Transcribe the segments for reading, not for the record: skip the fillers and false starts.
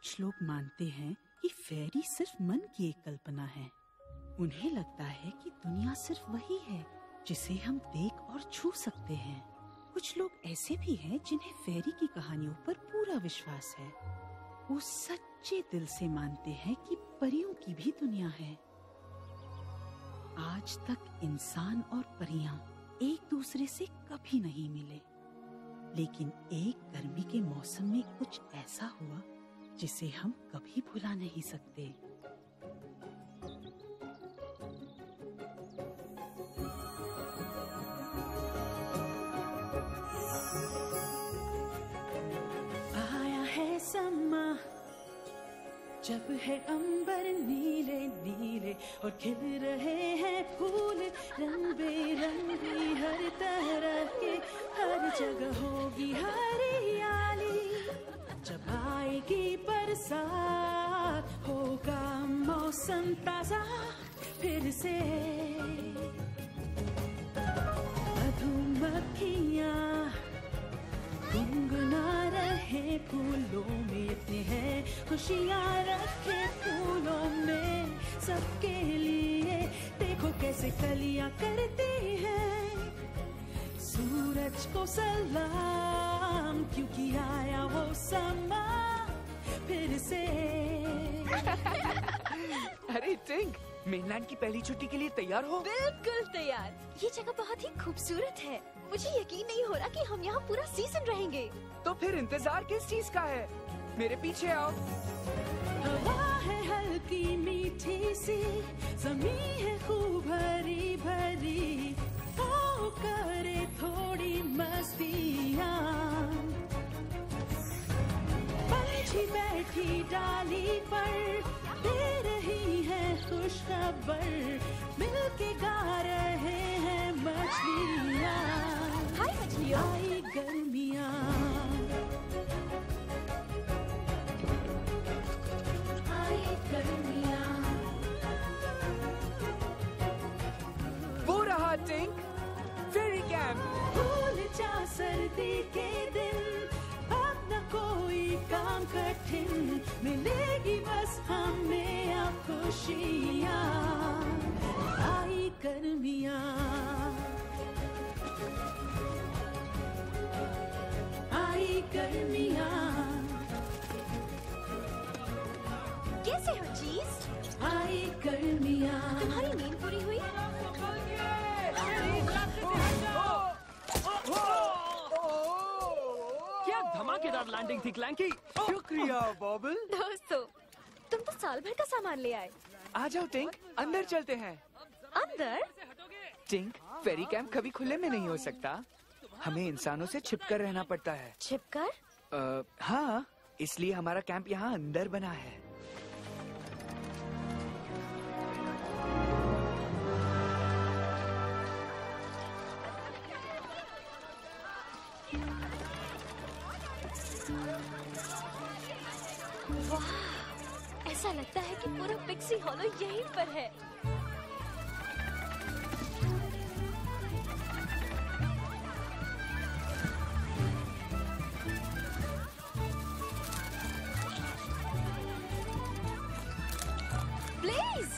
कुछ लोग मानते हैं कि फेरी सिर्फ मन की एक कल्पना है। उन्हें लगता है कि दुनिया सिर्फ वही है जिसे हम देख और छू सकते हैं। कुछ लोग ऐसे भी हैं जिन्हें फेरी की कहानियों पर पूरा विश्वास है। वो सच्चे दिल से मानते हैं कि परियों की भी दुनिया है। आज तक इंसान और परियां एक दूसरे से कभी नहीं मिले, लेकिन एक गर्मी के मौसम में कुछ ऐसा हुआ जिसे हम कभी भुला नहीं सकते। आया है समा जब है अंबर नीले नीले और खिल रहे हैं फूल रंग बेरंगी, हर तरह के हर जगह होगी हरियाली। जब आएगी बरसात होगा मौसम ताजा फिर से। मधुमक्खियाँ गुनगुना रहे फूलों में, इतने हैं खुशियाँ रखे फूलों में सबके लिए। देखो कैसे कलियाँ करती हैं सूरज को सलाम, क्योंकि आया वो समा फिर से। अरे टिंक, मेनलैंड की पहली छुट्टी के लिए तैयार हो? बिल्कुल तैयार। ये जगह बहुत ही खूबसूरत है। मुझे यकीन नहीं हो रहा कि हम यहाँ पूरा सीजन रहेंगे। तो फिर इंतजार किस चीज का है? मेरे पीछे आओ। हवा है हल्की मीठी सी, ज़मीं है खूब हरी भरी, ओ करे थोड़ी मस्तियाँ। पंछी बैठी डाली पर दे रही है खुशखबर, मिलके गा रहे हैं मछलियाँ। हाय मछलियों। आई गर्मियाँ, आई गर्मियाँ। वो रहा टिंक, फेरी कैंप। भूल जा सर्दी के दिन, अब न कोई काम कठिन, मिलेगी बस हमें अब खुशियाँ। आई गर्मियाँ, आई गर्मियाँ। कैसे हो चीज? आई गर्मियाँ। तुम्हारी नींद पूरी हुई? क्या धमाकेदार लैंडिंग थी क्लैंकी। शुक्रिया बॉबल। दोस्तों, तुम तो साल भर का सामान ले आए। आ जाओ टिंक, अंदर चलते हैं। अंदर? टिंक, फेरी कैंप कभी खुले में नहीं हो सकता। हमें इंसानों से छिपकर रहना पड़ता है। छिपकर? हाँ, इसलिए हमारा कैंप यहाँ अंदर बना है। वाह, ऐसा लगता है कि पूरा पिक्सी हॉलो यहीं पर है। ब्लेज!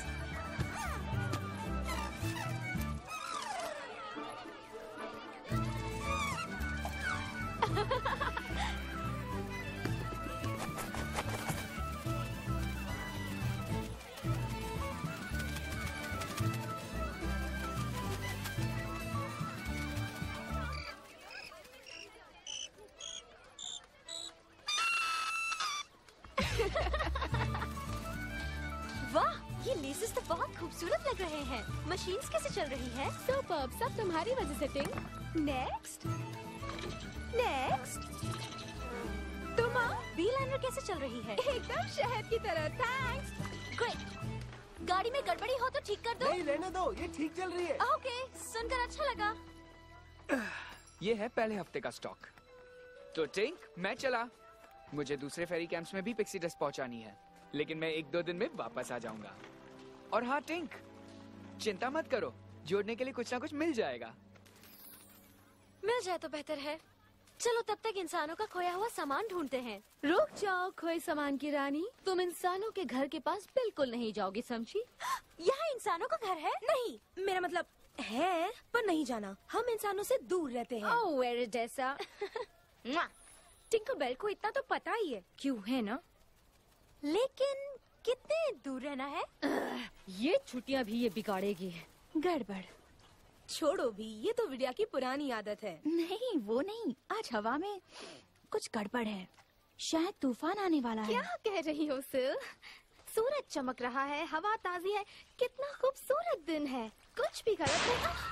वाह, ये लेसेस तो बहुत खूबसूरत लग रहे हैं। मशीन्स कैसे चल रही है? सुपर्ब, सब तुम्हारी वजह से टिंक। Next, next. तुम बी लाइनर कैसे चल रही है? एकदम शहद की तरह। थैंक्स। ग्रेट। गाड़ी में गड़बड़ी हो तो ठीक कर दो। नहीं, रहने दो, ये ठीक चल रही है। ओके, सुनकर अच्छा लगा। ये है पहले हफ्ते का स्टॉक। तो टिंक, मैं चला। मुझे दूसरे फेरी कैंप्स में भी पिक्सी डस्ट पहुंचानी है, लेकिन मैं 1-2 दिन में वापस आ जाऊंगा। और हाँ टिंक, चिंता मत करो, जोड़ने के लिए कुछ ना कुछ मिल जाएगा। मिल जाए तो बेहतर है। चलो तब तक इंसानों का खोया हुआ सामान ढूंढते हैं। रुक जाओ खोए सामान की रानी, तुम इंसानों के घर के पास बिल्कुल नहीं जाओगी, समझी? यहाँ इंसानो का घर है? नहीं, मेरा मतलब है पर नहीं जाना। हम इंसानों से दूर रहते हैं। ओह एरिडेसा। टिंकरबेल को इतना तो पता ही है, क्यों है ना? लेकिन कितने दूर रहना है? ये छुट्टियां भी ये बिगाड़ेगी। गड़बड़। छोड़ो भी, ये तो विद्या की पुरानी आदत है। नहीं वो नहीं, आज हवा में कुछ गड़बड़ है, शायद तूफान आने वाला है। क्या कह रही हो सिल? सूरज चमक रहा है, हवा ताजी है, कितना खूबसूरत दिन है, कुछ भी गलत नहीं।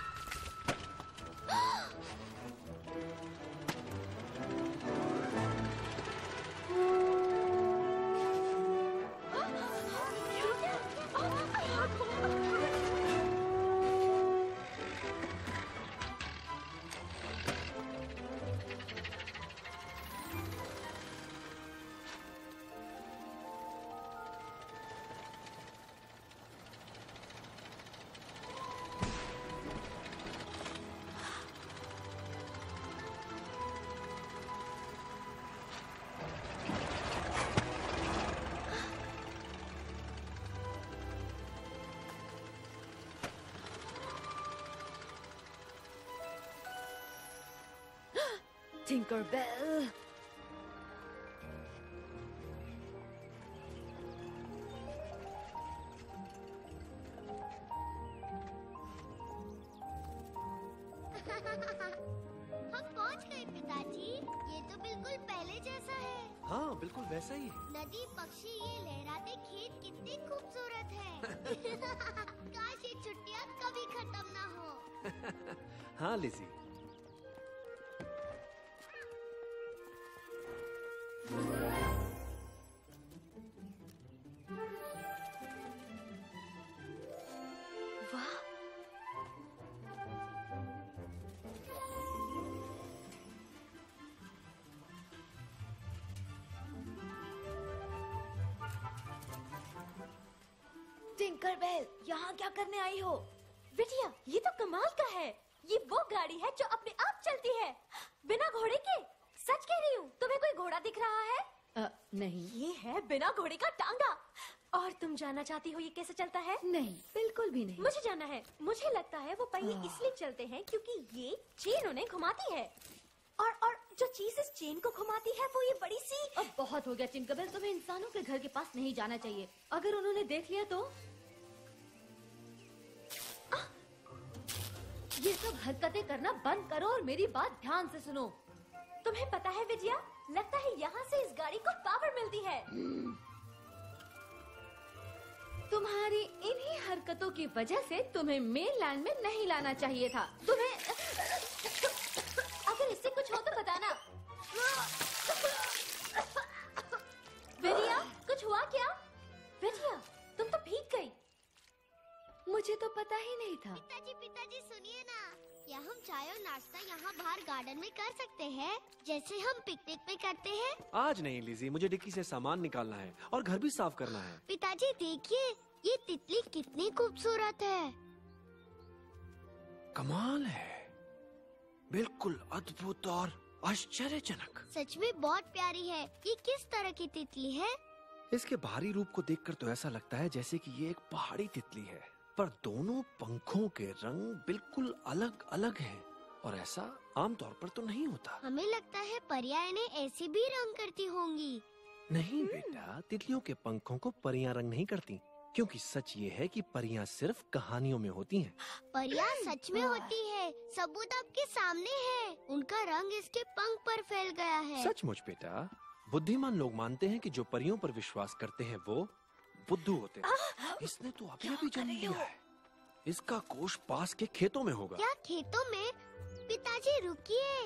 टिंकरबेल। हम पहुंच गए पिताजी। ये तो बिल्कुल पहले जैसा है। हाँ बिल्कुल वैसा ही है। नदी, पक्षी, ये लहराते खेत कितने खूबसूरत हैं। काश ये छुट्टियां कभी खत्म ना हो। हाँ लिजी। वाह, टिंकरबेल, यहाँ क्या करने आई हो? बिटिया ये तो कमाल का है। ये वो गाड़ी है जो अपने आप चलती है, बिना घोड़े के। सच कह रही हूँ, तुम्हें कोई घोड़ा दिख रहा है? नहीं ये है बिना घोड़े का टांगा। और तुम जानना चाहती हो ये कैसे चलता है? नहीं, बिल्कुल भी नहीं। मुझे जानना है। मुझे लगता है वो पहिए इसलिए चलते हैं क्योंकि ये चेन उन्हें घुमाती है। और जो चीज इस चेन को घुमाती है वो ये बड़ी सी। अब बहुत हो गया टिंकरबेल, तुम्हें इंसानों के घर के पास नहीं जाना चाहिए। अगर उन्होंने देख लिया तो? ये सब हरकतें करना बंद करो और मेरी बात ध्यान से सुनो। तुम्हें पता है विजया, लगता है यहाँ से इस गाड़ी को पावर मिलती है। तुम्हारी इन्हीं हरकतों की वजह से तुम्हें मेनलैंड में नहीं लाना चाहिए था। तुम्हें अगर इससे कुछ हो तो बताना। विजया कुछ हुआ क्या? विजया तुम तो भीग गई। मुझे तो पता ही नहीं था। पिताजी सुनिए ना, क्या हम चाय और नाश्ता यहाँ बाहर गार्डन में कर सकते हैं, जैसे हम पिकनिक में करते हैं? आज नहीं लिजी, मुझे डिक्की से सामान निकालना है और घर भी साफ करना है। पिताजी देखिए, ये तितली कितनी खूबसूरत है। कमाल है, बिल्कुल अद्भुत और आश्चर्यजनक। सच में बहुत प्यारी है। ये किस तरह की तितली है? इसके बाहरी रूप को देखकर तो ऐसा लगता है जैसे कि ये एक पहाड़ी तितली है, पर दोनों पंखों के रंग बिल्कुल अलग अलग हैं और ऐसा आमतौर पर तो नहीं होता। हमें लगता है परियां इन्हें ऐसे भी रंग करती होंगी। नहीं बेटा, तितलियों के पंखों को परियां रंग नहीं करती, क्योंकि सच ये है कि परियां सिर्फ कहानियों में होती हैं। परियां सच में होती है, सबूत आपके सामने है। उनका रंग इसके पंख पर फैल गया है। सचमुच बेटा, बुद्धिमान लोग मानते हैं कि जो परियों पर विश्वास करते हैं वो बुद्धू होते हैं। इसने तो अभी अभी जन्म लिया है। इसका कोष पास के खेतों में होगा। क्या खेतों में? पिताजी रुकिए,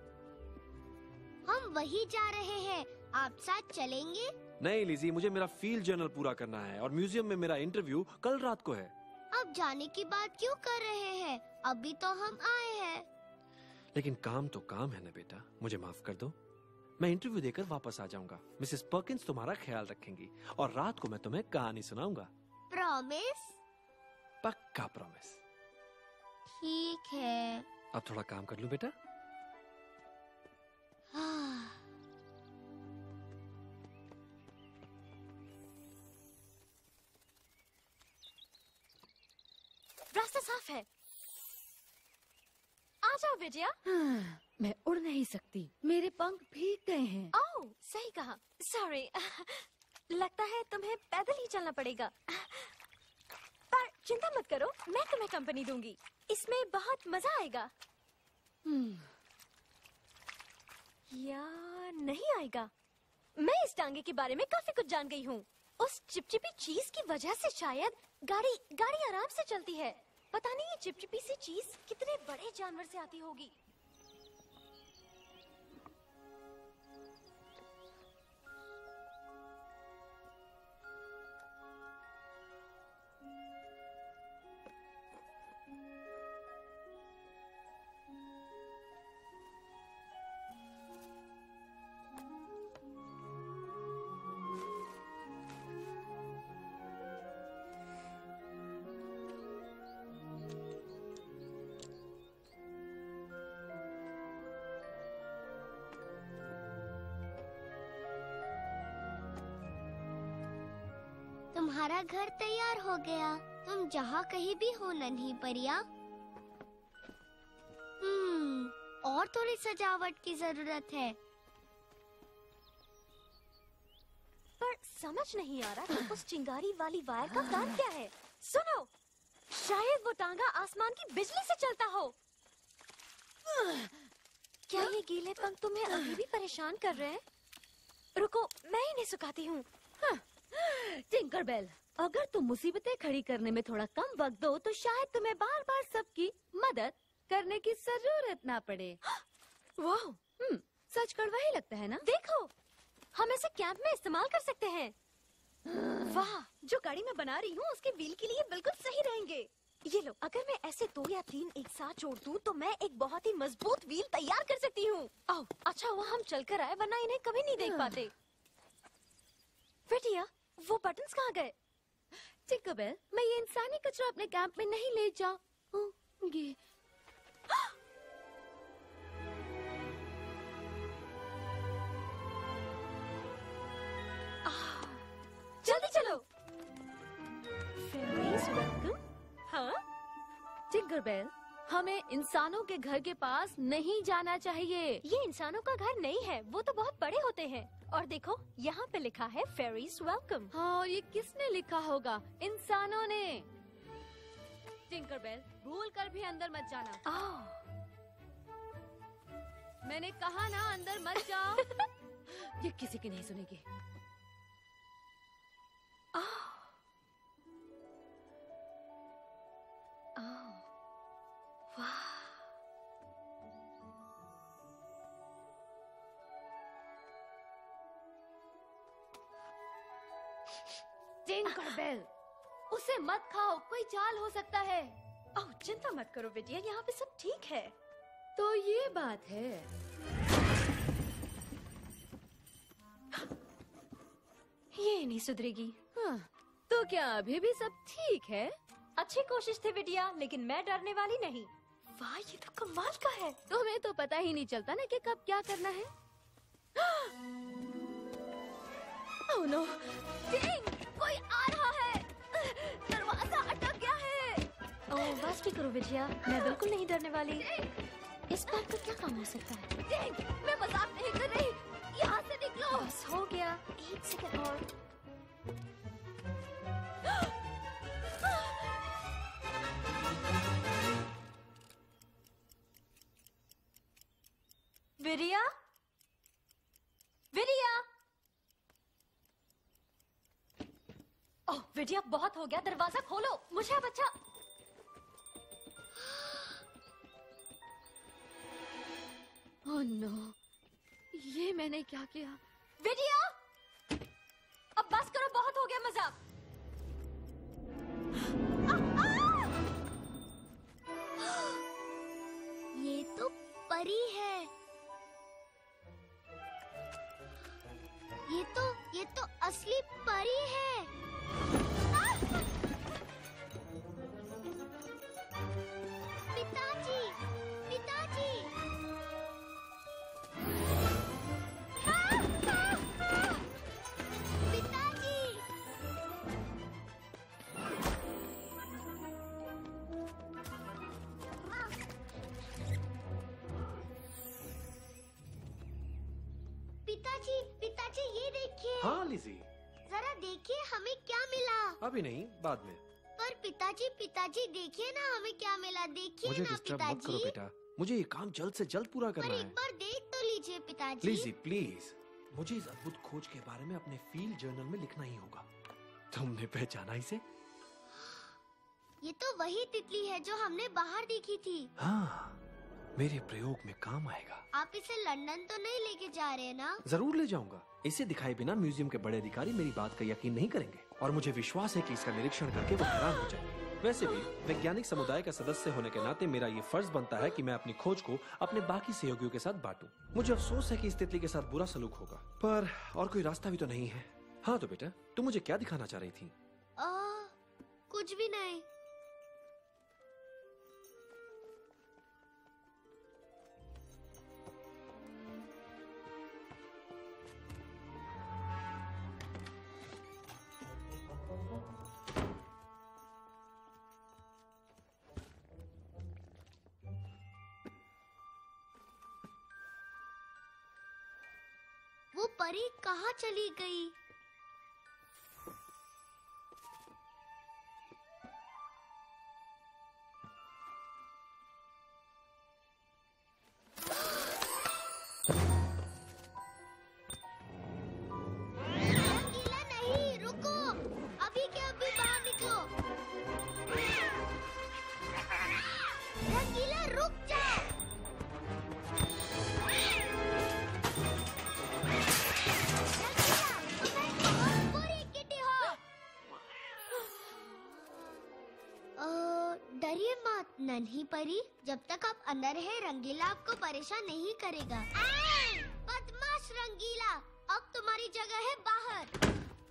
हम वही जा रहे हैं। आप साथ चलेंगे? नहीं लिजी, मुझे मेरा फील्ड जर्नल पूरा करना है और म्यूजियम में मेरा इंटरव्यू कल रात को है। अब जाने की बात क्यों कर रहे हैं? अभी तो हम आए हैं। लेकिन काम तो काम है ना बेटा, मुझे माफ कर दो। मैं इंटरव्यू देकर वापस आ जाऊंगा। मिसेस पर्किंस तुम्हारा ख्याल रखेंगी और रात को मैं तुम्हें कहानी सुनाऊंगा। प्रॉमिस? पक्का प्रॉमिस। ठीक है। अब थोड़ा काम कर लूं बेटा। रास्ता साफ है। आ जाओ विजया। मैं उड़ नहीं सकती, मेरे पंख भीग गए हैं। ओह, सही कहा। सॉरी। लगता है तुम्हें पैदल ही चलना पड़ेगा। पर चिंता मत करो, मैं तुम्हें कंपनी दूंगी। इसमें बहुत मजा आएगा। या नहीं आएगा। मैं इस टांगे के बारे में काफी कुछ जान गई हूँ। उस चिपचिपी चीज की वजह से शायद गाड़ी आराम से चलती है। पता नहीं ये चिपचिपी सी चीज कितने बड़े जानवर से आती होगी। तुम्हारा घर तैयार हो गया। तुम जहाँ कहीं भी हो नन्ही परिया। और थोड़ी सजावट की जरूरत है। पर समझ नहीं आ रहा कि उस चिंगारी वाली वायर का काम क्या है। सुनो, शायद वो टांगा आसमान की बिजली से चलता हो। क्या ये गीले पंख तुम्हें अभी भी परेशान कर रहे हैं? रुको, मैं इन्हें सुखाती हूँ। टिंकरबेल, अगर तुम मुसीबतें खड़ी करने में थोड़ा कम वक्त दो तो शायद तुम्हें बार बार सबकी मदद करने की जरूरत ना पड़े। वाह, सच कड़वा ही लगता है ना? देखो, हम इसे कैंप में इस्तेमाल कर सकते हैं। वाह, जो गाड़ी मैं बना रही हूँ उसके व्हील के लिए बिल्कुल सही रहेंगे। ये लो, अगर मैं ऐसे 2 या 3 एक साथ जोड़ दूँ तो मैं एक बहुत ही मजबूत व्हील तैयार कर सकती हूँ। आओ, अच्छा हुआ हम चलकर आए, वरना इन्हें कभी नहीं देख पाते। बिटिया, वो बटन्स कहाँ गए? टिंकरबेल, मैं ये इंसानी कचरा अपने कैंप में नहीं ले जाऊंगी। जल्दी चलो। Fairies welcome। हाँ? टिंकरबेल, हमें इंसानों के घर के पास नहीं जाना चाहिए। ये इंसानों का घर नहीं है, वो तो बहुत बड़े होते हैं। और देखो, यहाँ पे लिखा है फेरीज वेलकम। हाँ, और ये किसने लिखा होगा? इंसानों ने। टिंकरबेल, भूल कर भी अंदर मत जाना। मैंने कहा ना, अंदर मत जाओ। ये किसी की नहीं सुनेगी। टिंकरबेल, उसे मत खाओ, कोई चाल हो सकता है। ओह, चिंता मत करो विजया, यहाँ पे सब ठीक है। तो ये बात है। ये नहीं सुधरेगी। हाँ, तो क्या अभी भी सब ठीक है? अच्छी कोशिश थी विजया, लेकिन मैं डरने वाली नहीं। वाह, ये तो कमाल का है। तुम्हें तो पता ही नहीं चलता ना कि कब क्या करना है। ओह नो, टिंग, कोई आ रहा है। दरवाजा अटक गया है। ओह, बस भी करो विजया, मैं बिल्कुल नहीं डरने वाली। इस बात का क्या काम हो सकता है? टिंग, मैं मजाक नहीं कर रही। यहाँ से निकलो। बस हो गया, 1 सेकंड और। विरिया, विरिया। ओह विजया, बहुत हो गया, दरवाजा खोलो। मुझे अब अच्छा। ओह नो, ये मैंने क्या किया? विजया, अब बस करो, बहुत हो गया मजाक। ये तो परी है। ये तो असली परी है। पिताजी, पिताजी। पिताजी, पिताजी ये देखिए। हाँ लिज़ी। जरा देखिए हमें क्या मिला। अभी नहीं, बाद में। पर पिताजी, पिताजी देखिए ना हमें क्या मिला, देखिए मुझे ना डिस्टर्ब मत करो पिताजी। बेटा, मुझे ये काम जल्द से जल्द पूरा पर करना एक है। बार देख तो लीजिए पिताजी। लिज़ी प्लीज, मुझे इस अद्भुत खोज के बारे में अपने फील्ड जर्नल में लिखना ही होगा। तुमने पहचाना इसे? ये तो वही तितली है जो हमने बाहर देखी थी। हाँ, मेरे प्रयोग में काम आएगा। आप इसे लंदन तो नहीं लेके जा रहे ना? जरूर ले जाऊंगा। इसे दिखाए बिना म्यूजियम के बड़े अधिकारी मेरी बात का यकीन नहीं करेंगे और मुझे विश्वास है कि इसका निरीक्षण करके वो हैरान हो जाएंगे। वैसे भी वैज्ञानिक समुदाय का सदस्य होने के नाते मेरा ये फर्ज बनता है कि मैं अपनी खोज को अपने बाकी सहयोगियों के साथ बांटूं। मुझे अफसोस है कि इस तितली के साथ बुरा सलूक होगा, पर और कोई रास्ता भी तो नहीं है। हाँ तो बेटा, तुम मुझे क्या दिखाना चाह रही थी? कुछ भी नहीं। वो परी कहाँ चली गई? रंगीला नहीं, रुको, अभी के अभी बाहर निकलो। रंगीला रुक जाओ। डरिए मत नन्ही परी, जब तक आप अंदर है रंगीला आपको परेशान नहीं करेगा। बदमाश रंगीला, अब तुम्हारी जगह है बाहर।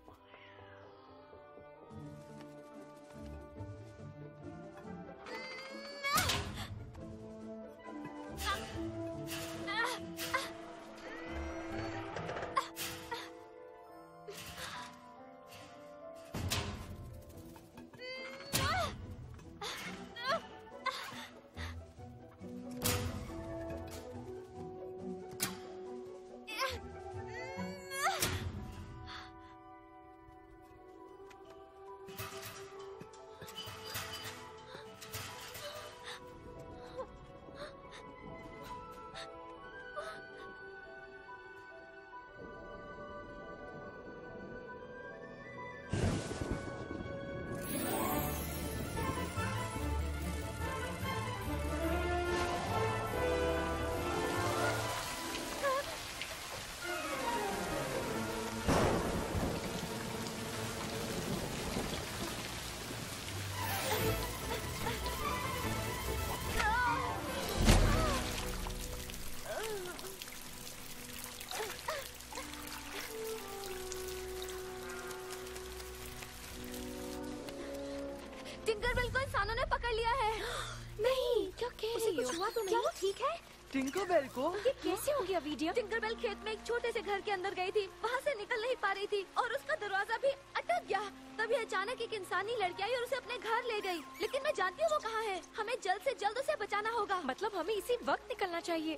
टिंकरबेल को इंसानों ने पकड़ लिया है। नहीं, क्या कह रही हो? कुछ हुआ तो नहीं? क्या वो ठीक है? टिंकरबेल को ये कैसे हो गया वीडियो? टिंकरबेल खेत में एक छोटे से घर के अंदर गई थी, वहाँ से निकल नहीं पा रही थी और उसका दरवाजा भी अटक गया। तभी अचानक एक इंसानी लड़की आई और उसे अपने घर ले गई। लेकिन मैं जानती हूँ वो कहाँ है। हमें जल्द से जल्द उसे बचाना होगा। मतलब हमें इसी वक्त निकलना चाहिए।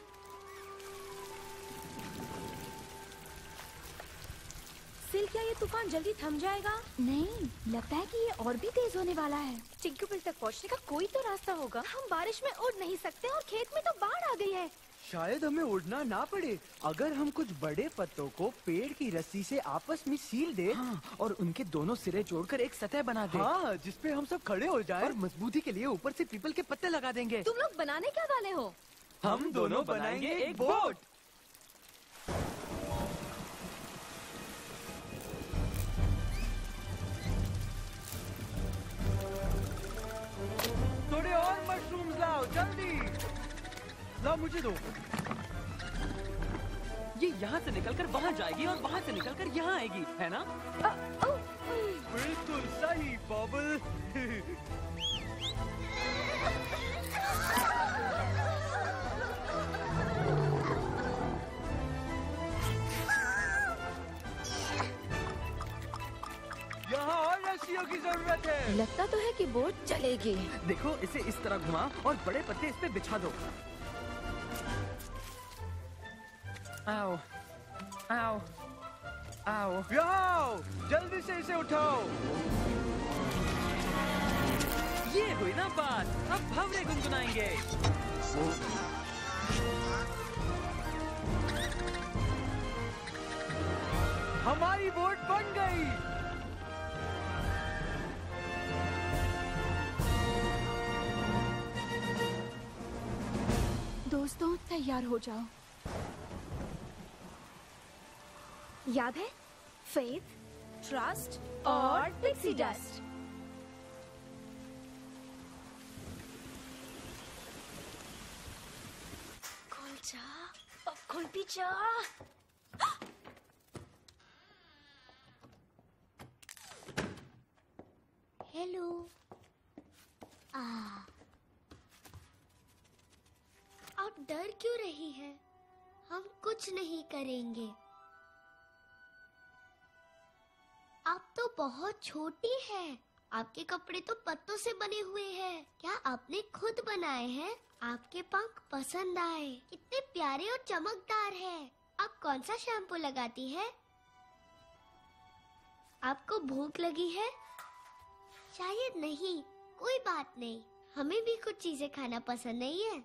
सिल, क्या ये तूफान जल्दी थम जाएगा? नहीं, लगता है कि ये और भी तेज होने वाला है। टिंकरबेल तक पहुंचने का कोई तो रास्ता होगा। हम बारिश में उड़ नहीं सकते और खेत में तो बाढ़ आ गई है। शायद हमें उड़ना ना पड़े अगर हम कुछ बड़े पत्तों को पेड़ की रस्सी से आपस में सील दे। हाँ, और उनके दोनों सिरे जोड़कर एक सतह बना दे। हाँ, जिसपे हम सब खड़े हो जाएं। और मजबूती के लिए ऊपर से पीपल के पत्ते लगा देंगे। तुम लोग बनाने क्या वाले हो? हम दोनों बनाएंगे एक बोट। थोड़े और मशरूम्स लाओ, जल्दी लाओ, मुझे दो। ये यहाँ से निकलकर वहाँ जाएगी और वहाँ से निकलकर यहाँ आएगी, है ना? बिल्कुल सही बबल। यहाँ और रस्सियों की जरूरत है। लगता तो है कि बोट चलेगी। देखो, इसे इस तरह घुमा और बड़े पत्ते इस पे बिछा दो। आओ। आओ आओ। आओ, जल्दी से इसे उठाओ। ये हुई ना बात, अब भंवरे गुनगुनाएंगे। हमारी बोट बन गई। दोस्तों तैयार हो जाओ। याद है? फेथ, ट्रस्ट और पिक्सी डस्ट। खुल जा, अब खुल भी जा। हेलो। आप डर क्यों रही है? हम कुछ नहीं करेंगे। आप तो बहुत छोटी है। आपके कपड़े तो पत्तों से बने हुए हैं। क्या आपने खुद बनाए हैं? आपके पंख पसंद आए। कितने प्यारे और चमकदार हैं। आप कौन सा शैम्पू लगाती है? आपको भूख लगी है? शायद नहीं, कोई बात नहीं। हमें भी कुछ चीजें खाना पसंद नहीं है।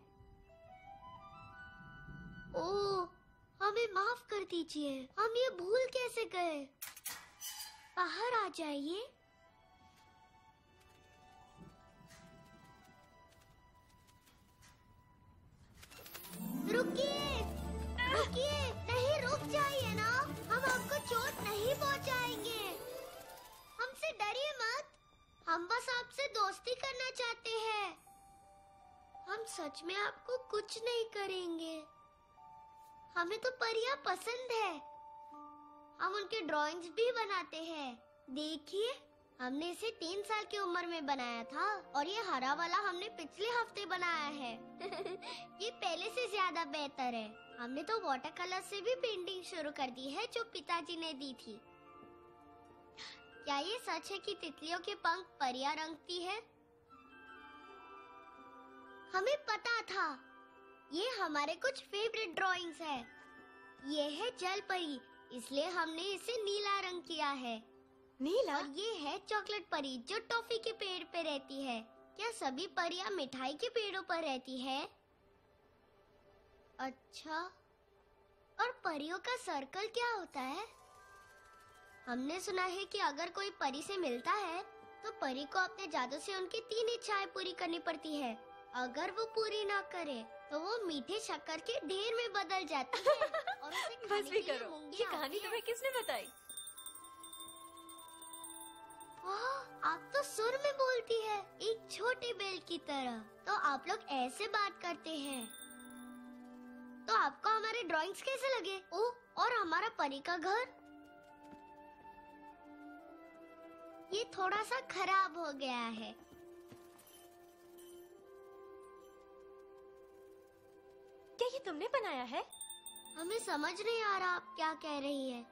ओह, हमें माफ कर दीजिए। हम ये भूल कैसे गए? बाहर आ जाइए। रुकिए, रुकिए, नहीं रुक जाइए ना। हम आपको चोट नहीं पहुंचाएंगे। हमसे डरिए मत। हम बस आपसे दोस्ती करना चाहते हैं। हम सच में आपको कुछ नहीं करेंगे। हमें तो परियां पसंद है। हम उनके ड्राइंग्स भी बनाते हैं। देखिए, हमने इसे 3 साल की उम्र में बनाया था और ये हरा वाला हमने पिछले हफ्ते बनाया है। ये पहले से ज्यादा बेहतर है। हमने तो वाटर कलर से भी पेंटिंग शुरू कर दी है जो पिताजी ने दी थी। क्या ये सच है कि तितलियों के पंख परियां रंगती है? हमें पता था। ये हमारे कुछ फेवरेट ड्राइंग्स है। ये है जल परी, इसलिए हमने इसे नीला रंग किया है। नीला? और ये है चॉकलेट परी जो टॉफी के पेड़ पे रहती है। क्या सभी परियां मिठाई के पेड़ों पर रहती है? अच्छा, और परियों का सर्कल क्या होता है? हमने सुना है कि अगर कोई परी से मिलता है तो परी को अपने जादू से उनकी 3 इच्छाएं पूरी करनी पड़ती है। अगर वो पूरी ना करे तो वो मीठे शक्कर के ढेर में बदल जाती है और उसे खाने बस भी के लिए करो। मूंगें ये आती कहानी हैं। तुम्हें किसने बताई? वाह, आप तो सुर में बोलती है, एक छोटे बेल की तरह। तो आप लोग ऐसे बात करते हैं। तो आपको हमारे ड्राइंग्स कैसे लगे? ओह, और हमारा परी का घर? ये थोड़ा सा खराब हो गया है। क्या ये तुमने बनाया है? हमें समझ नहीं आ रहा आप क्या कह रही है।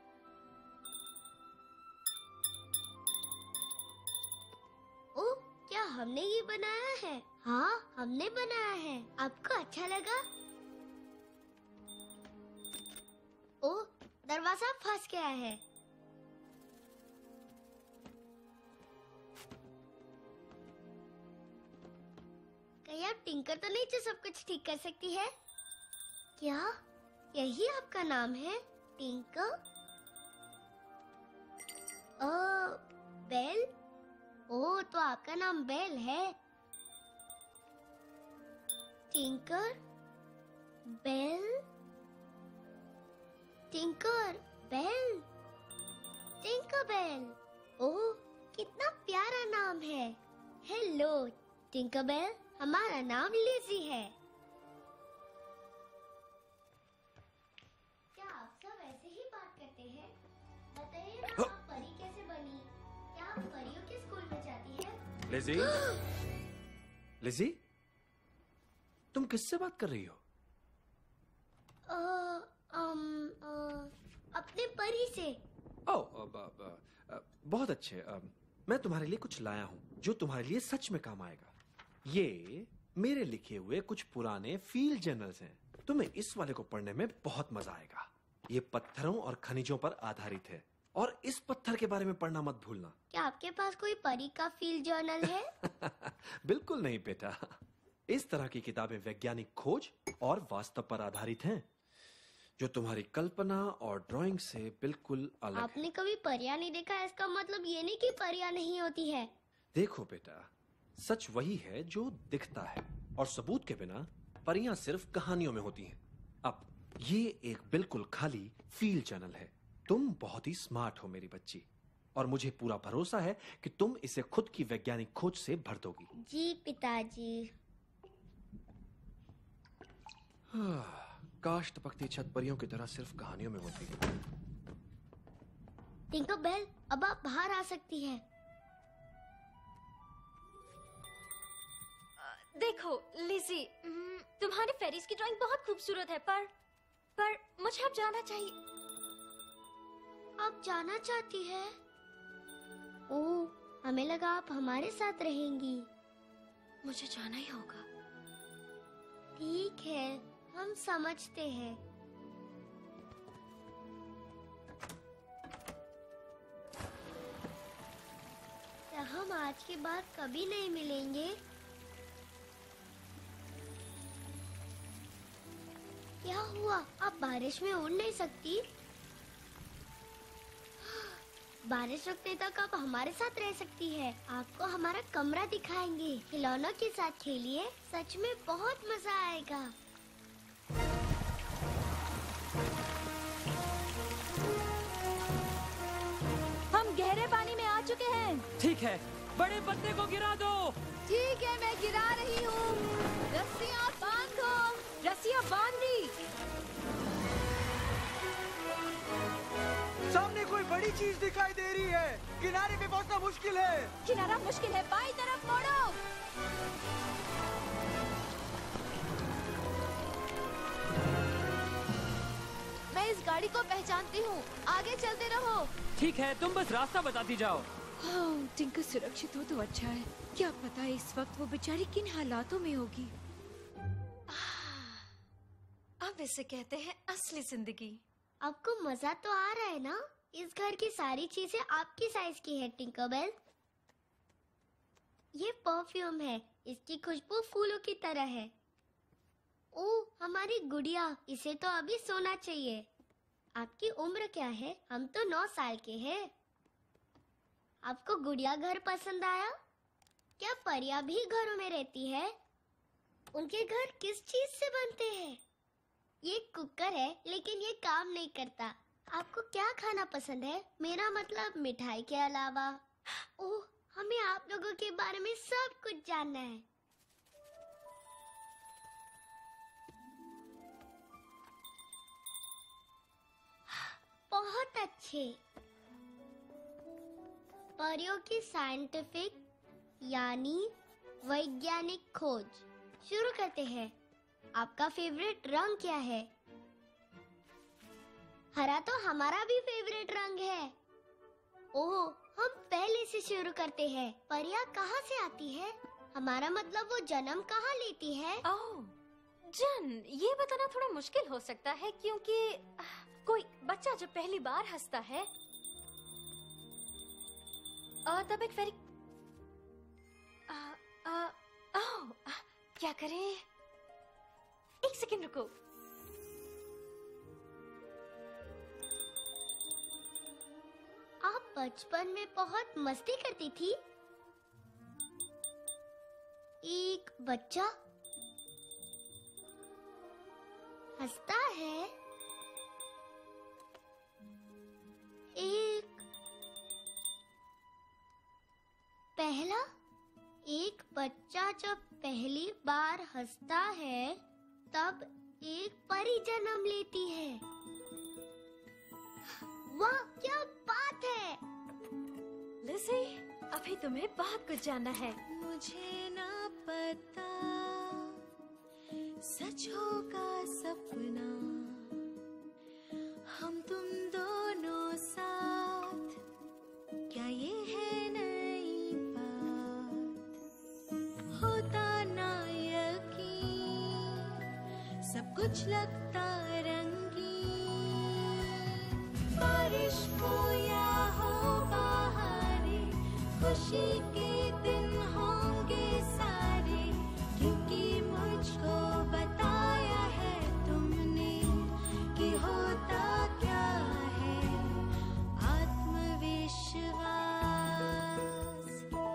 ओह, क्या हमने ये बनाया है? हाँ, हमने बनाया है। आपको अच्छा लगा? ओह, दरवाजा फंस गया है। कहीं आप टिंकर तो नहीं जो सब कुछ ठीक कर सकती है? क्या यही आपका नाम है, टिंकर? बेल? ओह, तो आपका नाम बेल है। Tinker Bell, Tinker Bell, Tinker Bell. Oh, कितना प्यारा नाम है। हेलो टिंकर बेल, हमारा नाम लिज़ी है। क्या आप सब ऐसे ही बात करते हैं? बताइए ना, आप परी कैसे बनी? क्या आप परियों के स्कूल में जाती है? लिज़ी? लिज़ी? तुम किससे बात कर रही हो? अपने परी से। बहुत अच्छे। मैं तुम्हारे लिए कुछ लाया हूँ जो तुम्हारे लिए सच में काम आएगा। ये मेरे लिखे हुए कुछ पुराने फील्ड जर्नल्स हैं। तुम्हें इस वाले को पढ़ने में बहुत मजा आएगा। ये पत्थरों और खनिजों पर आधारित है, और इस पत्थर के बारे में पढ़ना मत भूलना। क्या आपके पास कोई परी का फील्ड जर्नल है? बिल्कुल नहीं बेटा। इस तरह की किताबें वैज्ञानिक खोज और वास्तव पर आधारित हैं, जो तुम्हारी कल्पना और ड्राइंग से बिल्कुल अलग है। आपने कभी परियां नहीं देखा, इसका मतलब ये नहीं कि परियां नहीं होती है। देखो बेटा, सच वही है जो दिखता है, और सबूत के बिना परियां सिर्फ कहानियों में होती हैं। अब ये एक बिल्कुल खाली फील्ड जर्नल है। तुम बहुत ही स्मार्ट हो मेरी बच्ची, और मुझे पूरा भरोसा है कि तुम इसे खुद की वैज्ञानिक खोज से भर दोगी। जी पिताजी। काश टपकती छत परियों की तरह सिर्फ कहानियों में होती। टिंकर बेल, अब आप बाहर आ सकती हैं। देखो लिज़ी, तुम्हारी फेरीज की ड्राइंग बहुत खूबसूरत है, पर मुझे अब जाना चाहिए। आप जाना चाहती है? ओह, हमें लगा आप हमारे साथ रहेंगी। मुझे जाना ही होगा। ठीक है, हम समझते हैं। क्या हम आज के बाद कभी नहीं मिलेंगे? क्या हुआ? आप बारिश में उड़ नहीं सकती? बारिश रुकने तक आप हमारे साथ रह सकती है। आपको हमारा कमरा दिखाएंगे। खिलौनों के साथ खेलिए, सच में बहुत मजा आएगा। हम गहरे पानी में आ चुके हैं। ठीक है, बड़े पत्ते को गिरा दो। ठीक है, मैं गिरा रही हूँ। रस्सियाँ बांधो। रस्सियाँ बांध दी। सामने कोई बड़ी चीज दिखाई दे रही है। किनारे पे पहुंचना मुश्किल है। किनारा मुश्किल है, बाईं तरफ मोड़ो। मैं इस गाड़ी को पहचानती हूँ, आगे चलते रहो। ठीक है, तुम बस रास्ता बताती जाओ। हाँ, टिंकर सुरक्षित हो तो अच्छा है। क्या पता है इस वक्त वो बेचारी किन हालातों में होगी। अब इसे कहते हैं असली जिंदगी। आपको मजा तो आ रहा है ना? इस घर की सारी चीजें आपकी साइज की है टिंकरबेल। ये परफ्यूम है, इसकी खुशबू फूलों की तरह है। ओह, हमारी गुड़िया, इसे तो अभी सोना चाहिए। आपकी उम्र क्या है? हम तो 9 साल के हैं। आपको गुड़िया घर पसंद आया? क्या परियां भी घरों में रहती है? उनके घर किस चीज से बनते हैं? ये कुकर है, लेकिन ये काम नहीं करता। आपको क्या खाना पसंद है? मेरा मतलब मिठाई के अलावा। ओह, हमें आप लोगों के बारे में सब कुछ जानना है। बहुत अच्छे। परियों की साइंटिफिक यानी वैज्ञानिक खोज शुरू करते हैं। आपका फेवरेट रंग क्या है? हरा तो हमारा भी फेवरेट रंग है। ओह, हम पहले से शुरू करते हैं। परियां कहाँ से आती है? हमारा मतलब वो जन्म कहाँ लेती है? ओह, जन, ये बताना थोड़ा मुश्किल हो सकता है, क्योंकि कोई बच्चा जब पहली बार हंसता है तब एक फेरी क्या करें? एक सेकंड रुको। आप बचपन में बहुत मस्ती करती थी। एक बच्चा हंसता है। एक बच्चा जब पहली बार हंसता है तब एक परी जन्म लेती है। वाह, क्या बात है! लिज़ी, अभी तुम्हें बहुत कुछ जानना है। मुझे ना पता सच होगा सपना, हम तुम दोनों साथ, क्या ये है नई बात? होता ना यकीन, सब कुछ लगता रंगीन, खुशी के दिन होंगे सारे, क्योंकि मुझको बताया है तुमने कि होता क्या है आत्मविश्वास।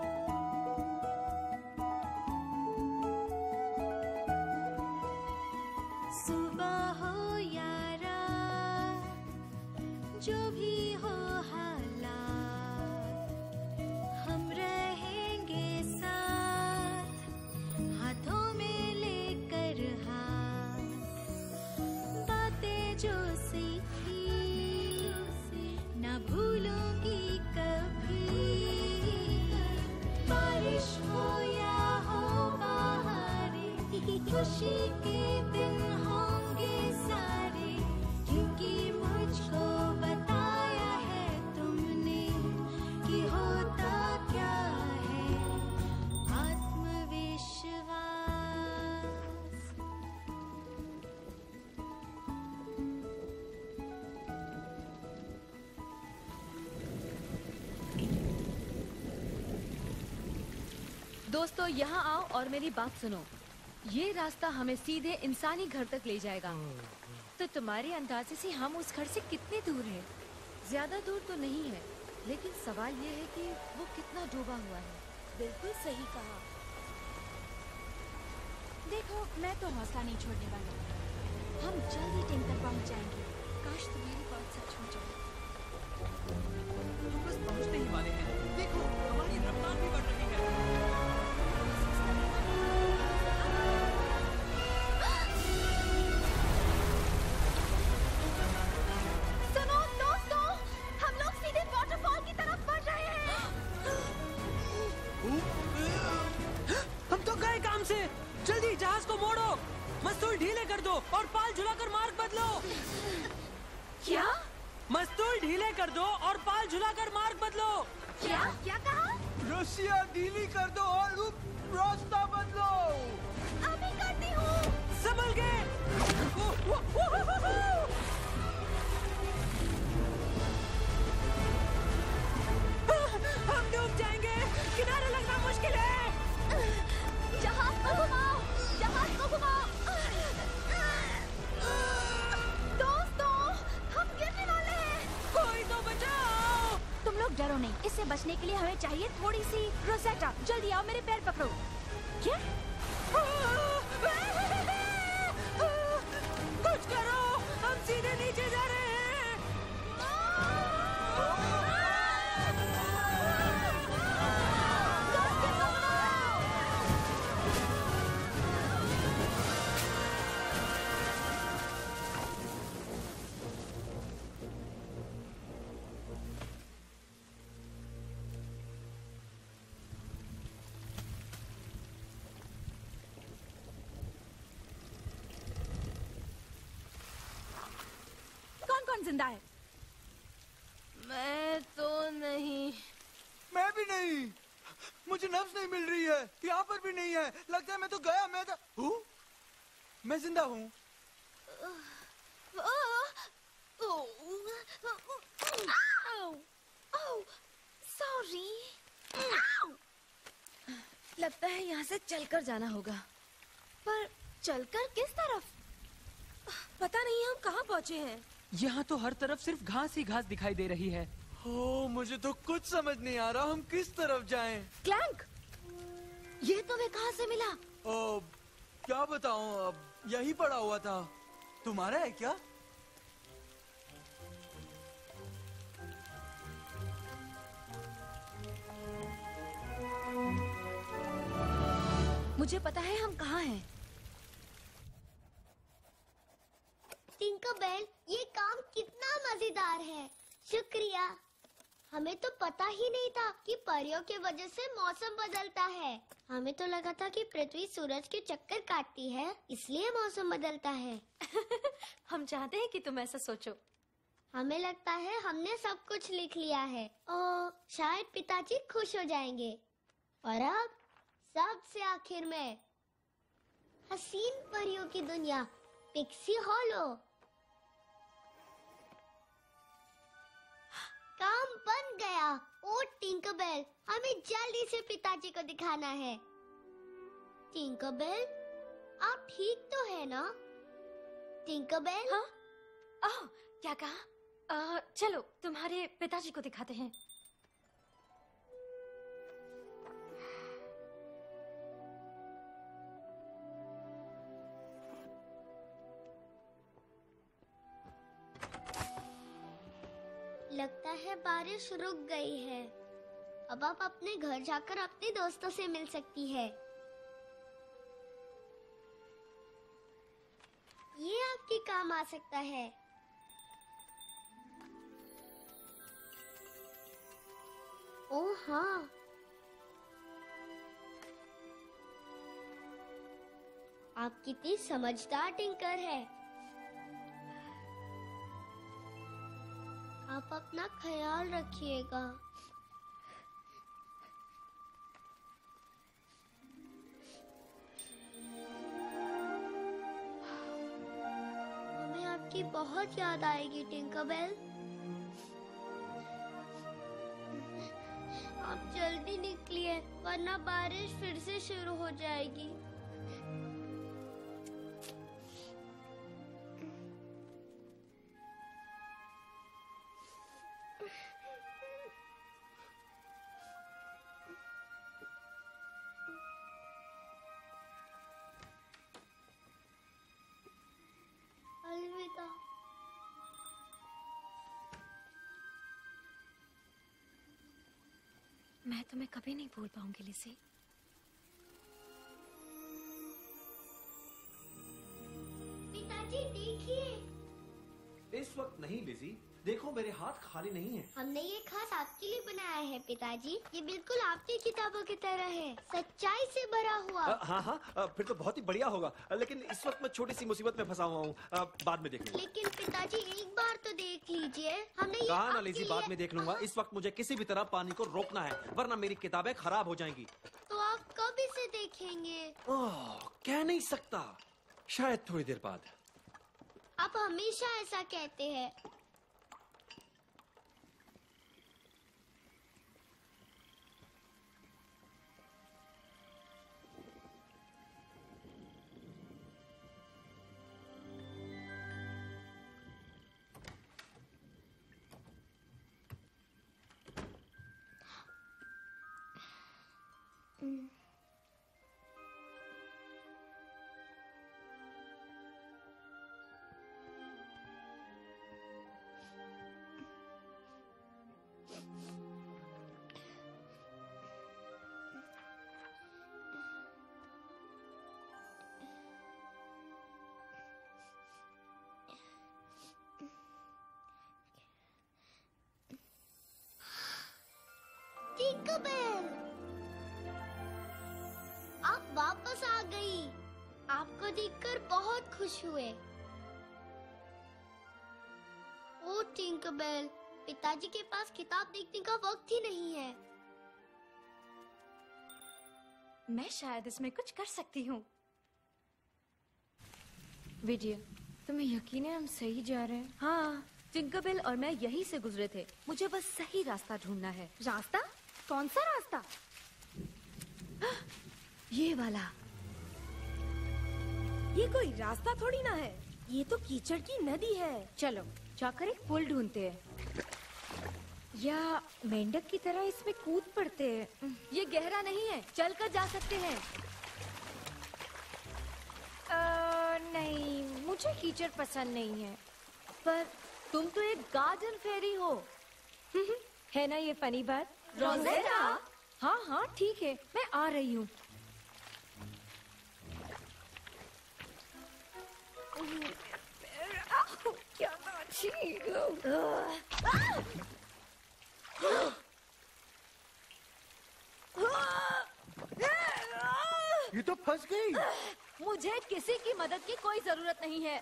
सुबह हो या रात, जो भी हो हालात, हम रहेंगे साथ, हाथों में लेकर हाथ। बातें जो सीखी ना भूलूंगी कभी, बारिश हो या हो बहारें, खुशी के दिन होंगे सारे, क्योंकि मुझको बताया है तुमने कि होता क्या है आत्मविश्वास। दोस्तों यहाँ आओ और मेरी बात सुनो। ये रास्ता हमें सीधे इंसानी घर तक ले जाएगा। तो तुम्हारे अंदाजे से हम उस घर से कितने दूर हैं? ज्यादा दूर तो नहीं है, लेकिन सवाल ये है कि वो कितना डूबा हुआ है। बिल्कुल सही कहा। देखो, मैं तो हौसला नहीं छोड़ने वाला। हम जल्दी टिंकर पहुंच जाएंगे। काश तुम्हारी बात सच हो जाए। हम बस पहुंचने ही वाले हैं। देखो, हमारी रफ्तार भी बढ़ रही है। सुनो दोस्तों, हम लोग सीधे वाटरफॉल की तरफ बढ़ रहे हैं। हम तो गए काम से। जल्दी जहाज को मोड़ो, मस्तूल ढीले कर दो और पाल झुलाकर मार्ग बदलो। क्या? मस्तूल ढीले कर दो और पाल झुलाकर मार्ग बदलो। क्या क्या कहा? रस्सियाँ ढीली कर दो और रास्ता बदलो। अभी करती हूँ। संभल के। हम डूब जाएंगे। किनारे लगना मुश्किल है। जहाज को घुमाओ, जहाज को घुमाओ। दोस्तों, हम गिरने वाले हैं। कोई तो बचाओ। तुम लोग डरो नहीं। इससे बचने के लिए हमें चाहिए थोड़ी सी रोसेटा। जल्दी आओ, मेरे पैर पकड़ो। क्या? कुछ करो, हम सीधे नीचे जा रहे हैं। कौन जिंदा है? मैं तो नहीं। मैं भी नहीं। मुझे नब्ज नहीं मिल रही है। यहाँ पर भी नहीं है। लगता है मैं तो गया। मैं जिंदा हूँ। सॉरी। लगता है यहाँ से चलकर जाना होगा। पर चलकर किस तरफ? पता नहीं हम कहाँ पहुँचे हैं। यहाँ तो हर तरफ सिर्फ घास ही घास दिखाई दे रही है। ओ, मुझे तो कुछ समझ नहीं आ रहा। हम किस तरफ जाएं? क्लैंक, ये तुम्हें कहाँ से मिला? ओ, क्या बताऊं, अब यही पड़ा हुआ था। तुम्हारा है क्या? मुझे पता है हम कहाँ हैं। टिंकरबेल, ये काम कितना मजेदार है। शुक्रिया। हमें तो पता ही नहीं था कि परियों की वजह से मौसम बदलता है। हमें तो लगा था कि पृथ्वी सूरज के चक्कर काटती है, इसलिए मौसम बदलता है। हम चाहते हैं कि तुम ऐसा सोचो। हमें लगता है हमने सब कुछ लिख लिया है। ओ, शायद पिताजी खुश हो जाएंगे। और अब सबसे आखिर में हसीन परियों की दुनिया, पिक्सी हॉलो। काम बन गया। ओ टिंकर टिंकरबेल, हमें जल्दी से पिताजी को दिखाना है। टिंकरबेल, आप ठीक तो है ना? टिंकरबेल? हाँ? ओह, क्या कहा? चलो तुम्हारे पिताजी को दिखाते हैं। लगता है बारिश रुक गई है। अब आप अपने घर जाकर अपने दोस्तों से मिल सकती है। ये आपके काम आ सकता है। ओह हाँ, आप कितनी समझदार टिंकर है। आप अपना ख्याल रखिएगा। हमें आपकी बहुत याद आएगी टिंकरबेल। आप जल्दी निकलिए वरना बारिश फिर से शुरू हो जाएगी। अलविदा। मैं तुम्हें कभी नहीं भूल पाऊंगी लिज़ी। पिताजी देखिए। इस वक्त नहीं लिज़ी, देखो मेरे हाथ खाली नहीं है। हमने ये खास आपके लिए बनाया है पिताजी। ये बिल्कुल आपकी किताबों की तरह है, सच्चाई से भरा हुआ। हाँ हाँ, फिर तो बहुत ही बढ़िया होगा। लेकिन इस वक्त मैं छोटी सी मुसीबत में फंसा हुआ हूँ, बाद में देख लूंगा। लेकिन पिताजी एक बार तो देख लीजिए। हमने ये कहा ना आपके लिज़ी, लिए- बाद में देख लूंगा। इस वक्त मुझे किसी भी तरह पानी को रोकना है, वरना मेरी किताबें खराब हो जाएंगी। तो आप कब इसे देखेंगे? ओह, कह नहीं सकता, शायद थोड़ी देर बाद। आप हमेशा ऐसा कहते हैं। टिंकरबेल, आप वापस आ गई। आपको देखकर बहुत खुश हुए। ओ टिंकरबेल, पिताजी के पास किताब देखने का वक्त ही नहीं है। मैं शायद इसमें कुछ कर सकती हूँ। विजय, तुम्हें यकीन है हम सही जा रहे हैं? हाँ, टिंकरबेल और मैं यहीं से गुजरे थे। मुझे बस सही रास्ता ढूंढना है। रास्ता? कौन सा रास्ता? ये वाला। ये कोई रास्ता थोड़ी ना है, ये तो कीचड़ की नदी है। चलो जाकर एक पुल ढूंढते हैं, या मेंढक की तरह इसमें कूद पड़ते हैं। ये गहरा नहीं है, चलकर जा सकते हैं। नहीं, मुझे कीचड़ पसंद नहीं है। पर तुम तो एक गार्डन फेरी हो। है ना ये फनी बात? रोज़ेटा? हाँ हाँ ठीक है, मैं आ रही हूँ। क्या ये तो फंस गई। मुझे किसी की मदद की कोई जरूरत नहीं है।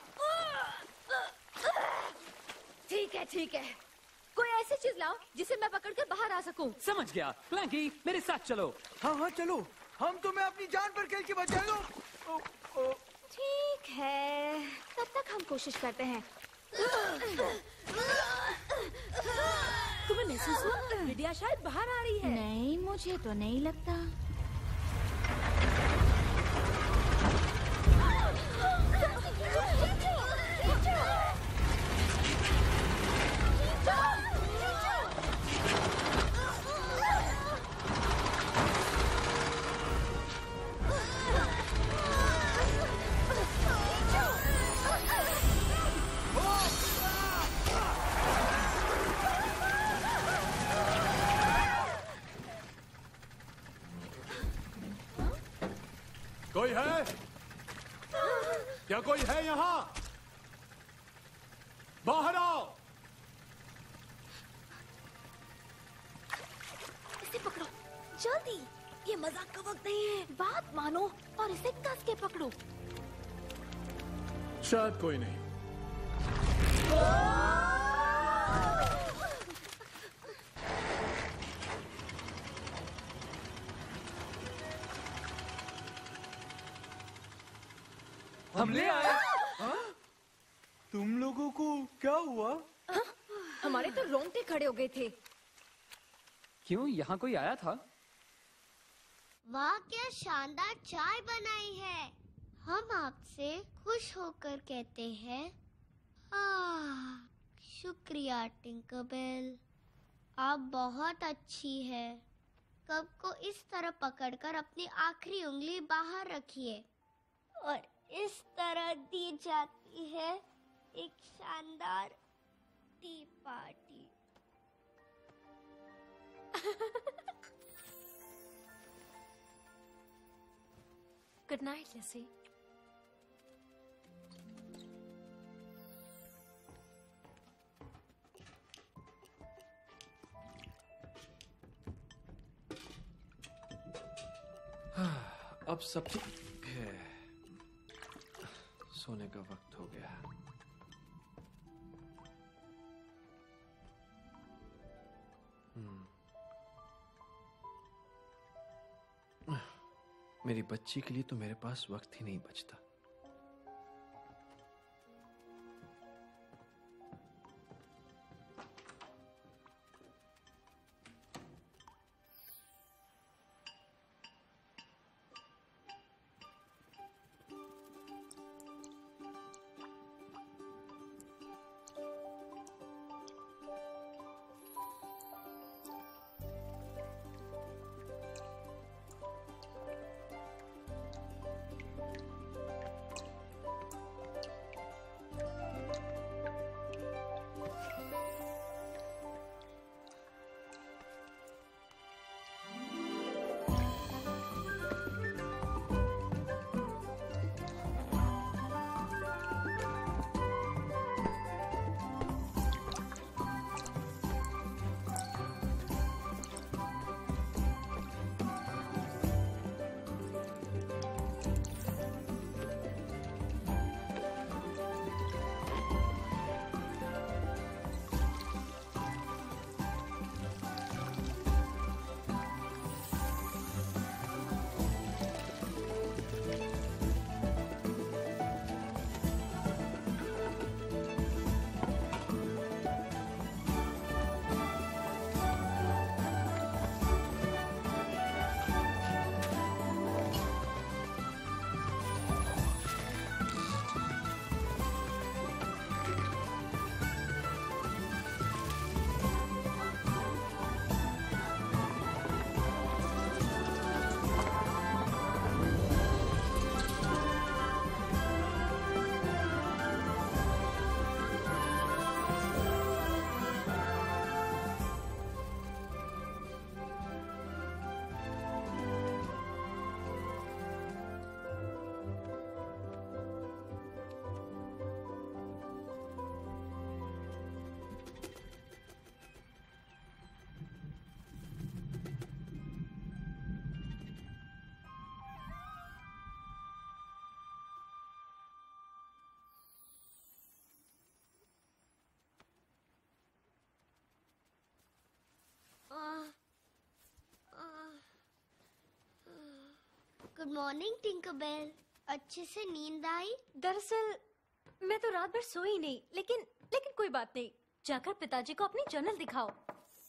ठीक है ठीक है, कोई ऐसी चीज लाओ जिसे मैं पकड़ कर बाहर आ सकूं। समझ गया। क्लैंकी, मेरे साथ चलो। हाँ हाँ चलो, हम तुम्हें अपनी जान पर खेल के बचाएंगे। ठीक है, तब तक हम कोशिश करते हैं। तुम्हें महसूस हुआ? विद्या शायद बाहर आ रही है। नहीं, मुझे तो नहीं लगता। कोई है? क्या कोई है यहाँ? बाहर आओ। इसे पकड़ो जल्दी, ये मजाक का वक्त नहीं है। बात मानो और इसे कस के पकड़ो। शायद कोई नहीं। हम ले आए। तुम लोगों को क्या हुआ? हमारे तो रोंगटे खड़े हो गए थे। क्यों, यहाँ कोई आया था? वाह, क्या शानदार चाय बनाई है। हम आपसे खुश होकर कहते हैं शुक्रिया टिंकरबेल, आप बहुत अच्छी है। कप को इस तरह पकड़कर अपनी आखिरी उंगली बाहर रखिए और इस तरह दी जाती है एक शानदार tea party. Good night Lacy. अब सब ठीक है। सोने का वक्त हो गया। मेरी बच्ची के लिए तो मेरे पास वक्त ही नहीं बचता। गुड मॉर्निंग टिंकरबेल, अच्छे से नींद आई? दरअसल मैं तो रात भर सोई नहीं, लेकिन कोई बात नहीं। जाकर पिताजी को अपनी जर्नल दिखाओ।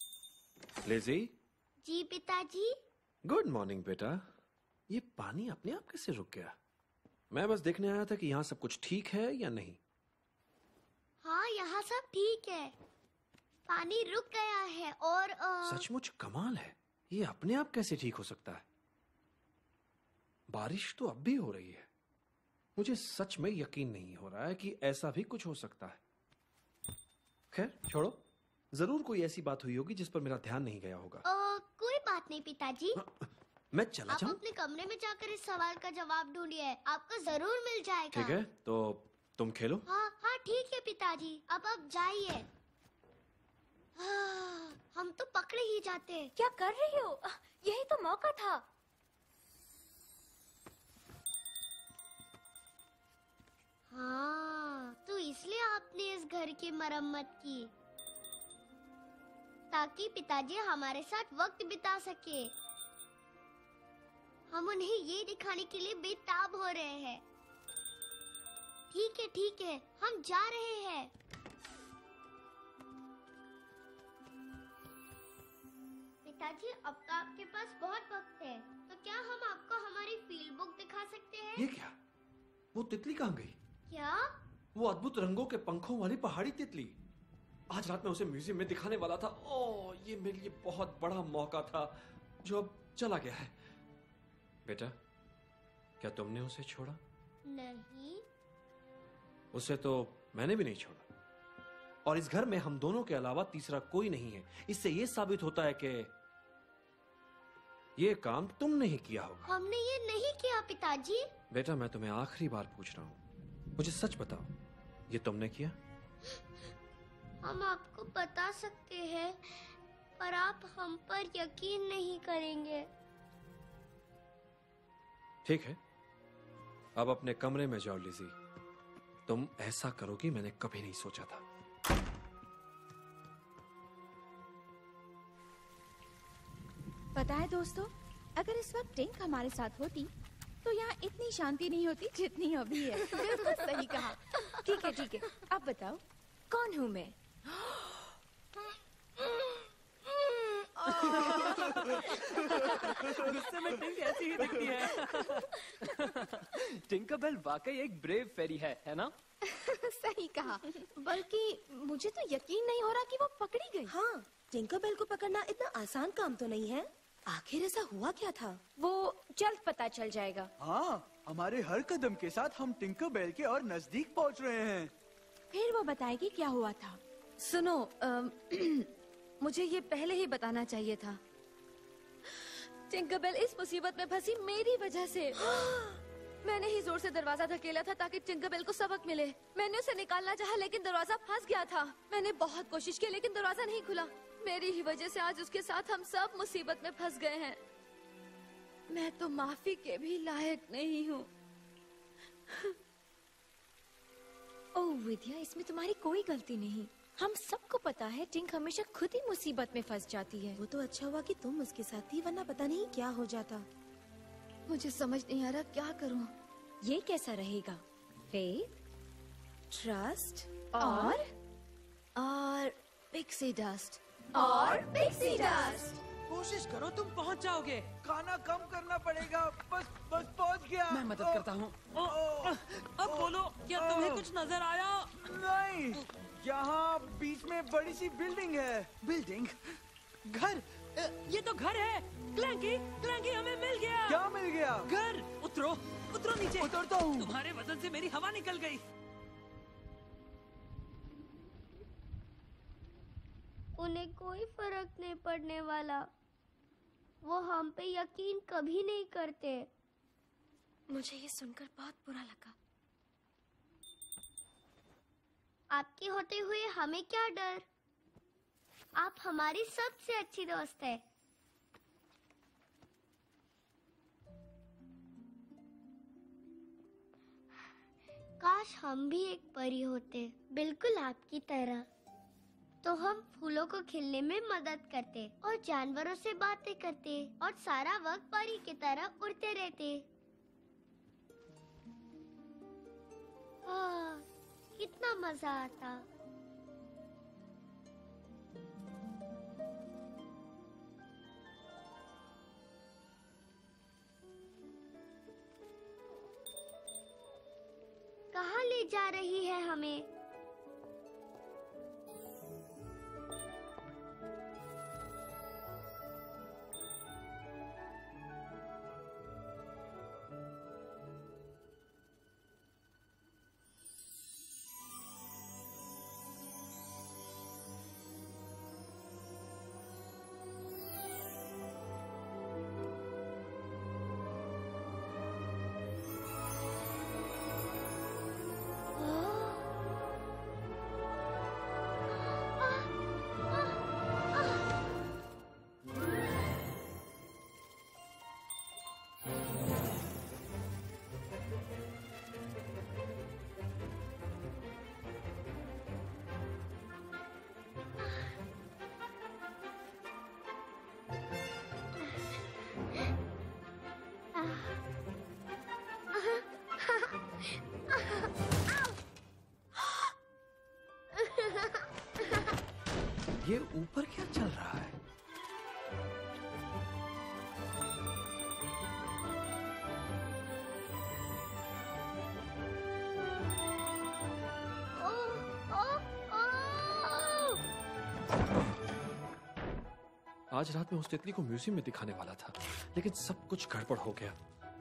लिजी, जी पिताजी। गुड मॉर्निंग बेटा। ये पानी अपने आप कैसे रुक गया? मैं बस देखने आया था कि यहाँ सब कुछ ठीक है या नहीं। हाँ, यहाँ सब ठीक है। पानी रुक गया है और सचमुच कमाल है। ये अपने आप कैसे ठीक हो सकता है? बारिश तो अब भी हो रही है। मुझे सच में यकीन नहीं हो रहा है कि ऐसा भी कुछ हो सकता है। खैर छोड़ो, जरूर कोई ऐसी बात हुई होगी जिस पर मेरा ध्यान नहीं गया होगा। कोई बात नहीं पिताजी। मैं चला आप जाऊं? अपने कमरे में जाकर इस सवाल का जवाब ढूंढिए, आपको जरूर मिल जाएगा। ठीक है, तो तुम खेलो। हाँ हाँ ठीक है पिताजी, अब आप जाइए। हम तो पकड़े ही जाते। क्या कर रही हो? यही तो मौका था। हाँ, तो इसलिए आपने इस घर की मरम्मत की, ताकि पिताजी हमारे साथ वक्त बिता सके। हम उन्हें ये दिखाने के लिए बेताब हो रहे हैं। ठीक है, हम जा रहे हैं। पिताजी, अब तो आपके पास बहुत वक्त है, तो क्या हम आपको हमारी फील्ड बुक दिखा सकते हैं? ये क्या? वो तितली कहाँ गई? क्या? वो अद्भुत रंगों के पंखों वाली पहाड़ी तितली। आज रात में उसे म्यूजियम में दिखाने वाला था। ओह, ये मेरे लिए बहुत बड़ा मौका था जो अब चला गया है। बेटा, क्या तुमने उसे छोड़ा? नहीं। उसे तो मैंने भी नहीं छोड़ा। और इस घर में हम दोनों के अलावा तीसरा कोई नहीं है। इससे ये साबित होता है कि ये काम तुमने ही किया होगा। हमने ये नहीं किया पिताजी। बेटा, मैं तुम्हें आखिरी बार पूछ रहा हूँ, मुझे सच बताओ, ये तुमने किया? हम आपको बता सकते हैं, पर आप हम पर यकीन नहीं करेंगे। ठीक है, अब अपने कमरे में जाओ लिजी। तुम ऐसा करोगी मैंने कभी नहीं सोचा था। पता है दोस्तों, अगर इस वक्त टिंक हमारे साथ होती तो यहाँ इतनी शांति नहीं होती जितनी अभी है। बिल्कुल सही कहा। ठीक है, अब बताओ कौन हूँ मैं? गुस्से में टिंक ऐसी ही दिखती है। टिंकरबेल वाकई एक ब्रेव फेरी है ना? सही कहा। बल्कि मुझे तो यकीन नहीं हो रहा कि वो पकड़ी गई। हाँ, टिंकरबेल को पकड़ना इतना आसान काम तो नहीं है। आखिर ऐसा हुआ क्या था? वो जल्द पता चल जाएगा। हाँ, हमारे हर कदम के साथ हम टिंकरबेल के और नजदीक पहुंच रहे हैं। फिर वो बताएगी क्या हुआ था। सुनो, मुझे ये पहले ही बताना चाहिए था। टिंकरबेल इस मुसीबत में फंसी मेरी वजह से। मैंने ही जोर से दरवाजा धकेला था ताकि टिंकरबेल को सबक मिले। मैंने उसे निकालना चाहा लेकिन दरवाजा फंस गया था। मैंने बहुत कोशिश की लेकिन दरवाजा नहीं खुला। मेरी ही वजह से आज उसके साथ हम सब मुसीबत में फंस गए हैं। मैं तो माफी के भी लायक नहीं हूँ। ओह विद्या, इसमें तुम्हारी कोई गलती नहीं। हम सबको पता है टिंक हमेशा खुद ही मुसीबत में फंस जाती है। वो तो अच्छा हुआ कि तुम उसके साथ थी, वरना पता नहीं क्या हो जाता। मुझे समझ नहीं आ रहा क्या करूँ। ये कैसा रहेगा? फेथ, ट्रस्ट और पिक्सी डस्ट। और पिक्सी डस्ट। कोशिश करो, तुम पहुंच जाओगे। खाना कम करना पड़ेगा। बस पहुंच गया। मैं मदद करता हूँ। अब बोलो, क्या तुम्हें कुछ नजर आया? नहीं, यहाँ बीच में बड़ी सी बिल्डिंग है। बिल्डिंग? घर? ये तो घर है। क्लैंकी, हमें मिल गया। क्या मिल गया? घर। उतरो नीचे। उतरता हूँ। तुम्हारे वजन से मेरी हवा निकल गई। उन्हें कोई फर्क नहीं पड़ने वाला। वो हम पे यकीन कभी नहीं करते। मुझे ये सुनकर बहुत बुरा लगा। आपके होते हुए हमें क्या डर? आप हमारी सबसे अच्छी दोस्त है। काश हम भी एक परी होते, बिल्कुल आपकी तरह। तो हम फूलों को खिलने में मदद करते और जानवरों से बातें करते और सारा वक्त परी की तरह उड़ते रहते। कितना मजा आता। ले जा रही है हमें? ये ऊपर क्या चल रहा है? आज रात में उस तितली को म्यूजियम में दिखाने वाला था, लेकिन सब कुछ गड़बड़ हो गया।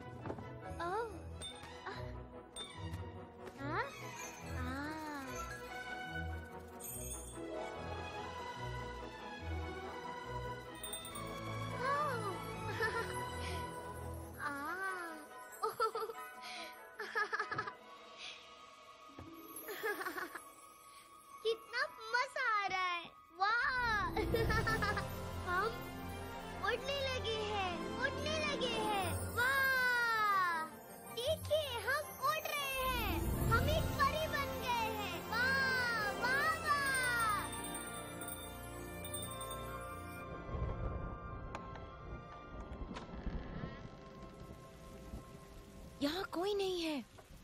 कितना मजा आ रहा है। वाह हम उड़ने लगे हैं। वाह देखिए हम उड़ रहे हैं। हम एक परी बन गए हैं। वाह वाह वाह। यहाँ कोई नहीं है।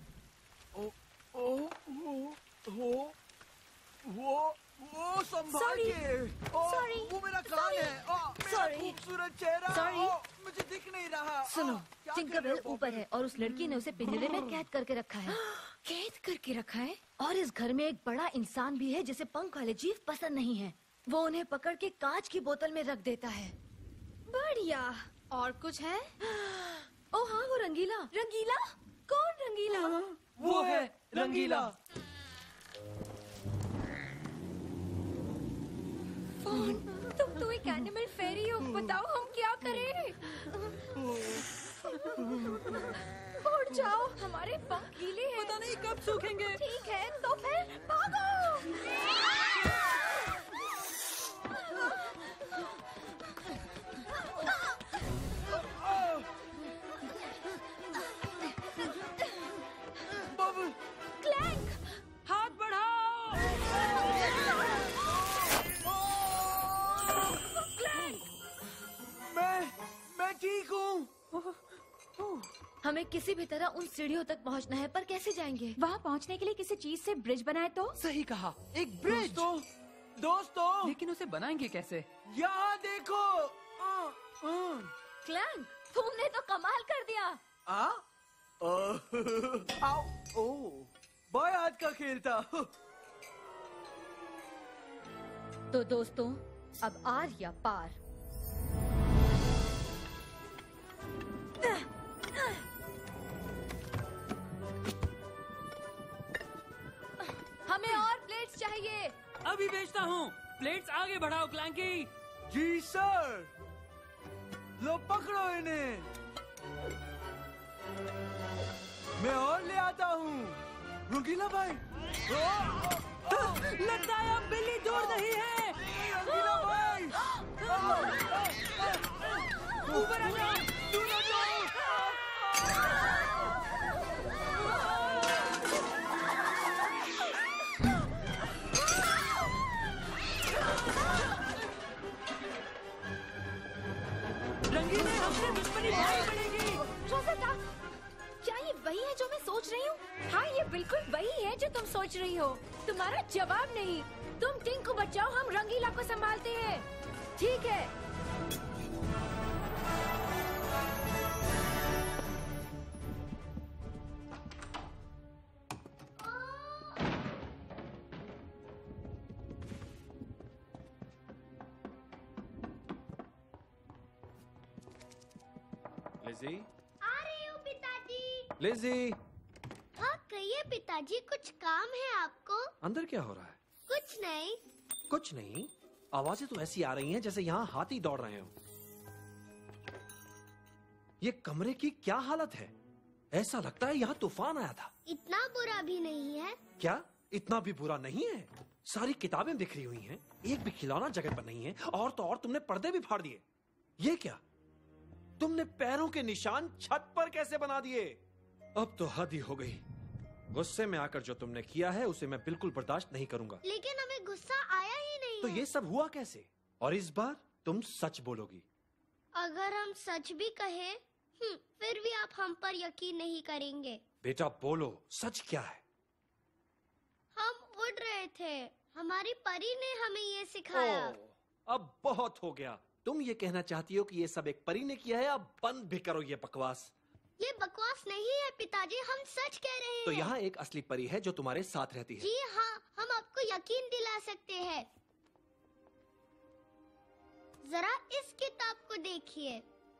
वो संभाल के। Sorry. वो मेरा कान है। मेरा Sorry. खूबसूरत चेहरा। Sorry. मुझे दिख नहीं रहा। सुनो, क्या टिंकरबेल करें? ऊपर है और उस लड़की ने उसे पिंजरे में कैद करके रखा है। कैद करके रखा है? और इस घर में एक बड़ा इंसान भी है जिसे पंख वाले जीव पसंद नहीं है। वो उन्हें पकड़ के कांच की बोतल में रख देता है। बढ़िया। और कुछ है? ओ हाँ, वो रंगीला। रंगीला? कौन रंगीला? वो है रंगीला। तुम तो एक एनिमल फेरी हो। बताओ हम क्या करें? उड़ जाओ, हमारे पंख गीले हैं। पता नहीं कब सूखेंगे। ठीक है, तो फिर भागो। बबल। क्लैंक, हाथ बढ़ाओ। मैं ठीक हूँ। हमें किसी भी तरह उन सीढ़ियों तक पहुंचना है, पर कैसे जाएंगे? वहाँ पहुँचने के लिए किसी चीज से ब्रिज बनाए तो? सही कहा, एक ब्रिज। दोस्तों लेकिन उसे बनाएंगे कैसे? यहाँ देखो। क्लैंक, तुमने तो कमाल कर दिया। आओ। ओ, बाएं हाथ का खेल था। तो दोस्तों, अब आर या पार। हमें और प्लेट्स चाहिए। अभी बेचता हूँ। प्लेट्स आगे बढ़ाओ क्लैंकी। जी सर। लो पकड़ो इन्हें। मैं और ले आता हूँ। रंगीला भाई। लगता है अब बिल्ली दूर नहीं है। रंगीला भाई। ऊपर आ जाओ। दूर आ जाओ। रंगीले, हमसे दुश्मनी भारी पड़ेगी। रोसेटा, क्या ये वही है जो मैं सोच रही हूँ? हाँ, ये बिल्कुल वही है जो तुम सोच रही हो। तुम्हारा जवाब नहीं। तुम टिंक को बचाओ, हम रंगीला को संभालते हैं। ठीक है। लिज़ी, आ रही हूँ पिताजी। लिज़ी, हाँ कहिए पिताजी, कुछ काम है आपको? अंदर क्या हो रहा है? कुछ नहीं। कुछ नहीं। आवाजें तो ऐसी आ रही हैं जैसे यहाँ हाथी दौड़ रहे हो। ये कमरे की क्या हालत है? ऐसा लगता है यहाँ तूफान आया था। इतना बुरा भी नहीं है। क्या इतना भी बुरा नहीं है? सारी किताबें बिखरी हुई हैं, एक भी खिलौना जगह पर नहीं है, और तो और तुमने पर्दे भी फाड़ दिए। ये क्या? तुमने पैरों के निशान छत पर कैसे बना दिए? अब तो हद ही हो गई। गुस्से में आकर जो तुमने किया है उसे मैं बिल्कुल बर्दाश्त नहीं करूंगा। लेकिन हमें गुस्सा आया ही नहीं तो है। ये सब हुआ कैसे? और इस बार तुम सच बोलोगी? अगर हम सच भी कहें, फिर भी आप हम पर यकीन नहीं करेंगे। बेटा बोलो, सच क्या है? हम उड़ रहे थे, हमारी परी ने हमें ये सिखाया। अब बहुत हो गया। तुम ये कहना चाहती हो कि ये सब एक परी ने किया है? अब बंद भी करो ये बकवास। ये बकवास नहीं है पिताजी, हम सच कह रहे हैं। तो यहाँ एक असली परी है जो तुम्हारे साथ रहती है। जी हाँ, हम आपको यकीन दिला सकते हैं। जरा इस किताब को देखिए।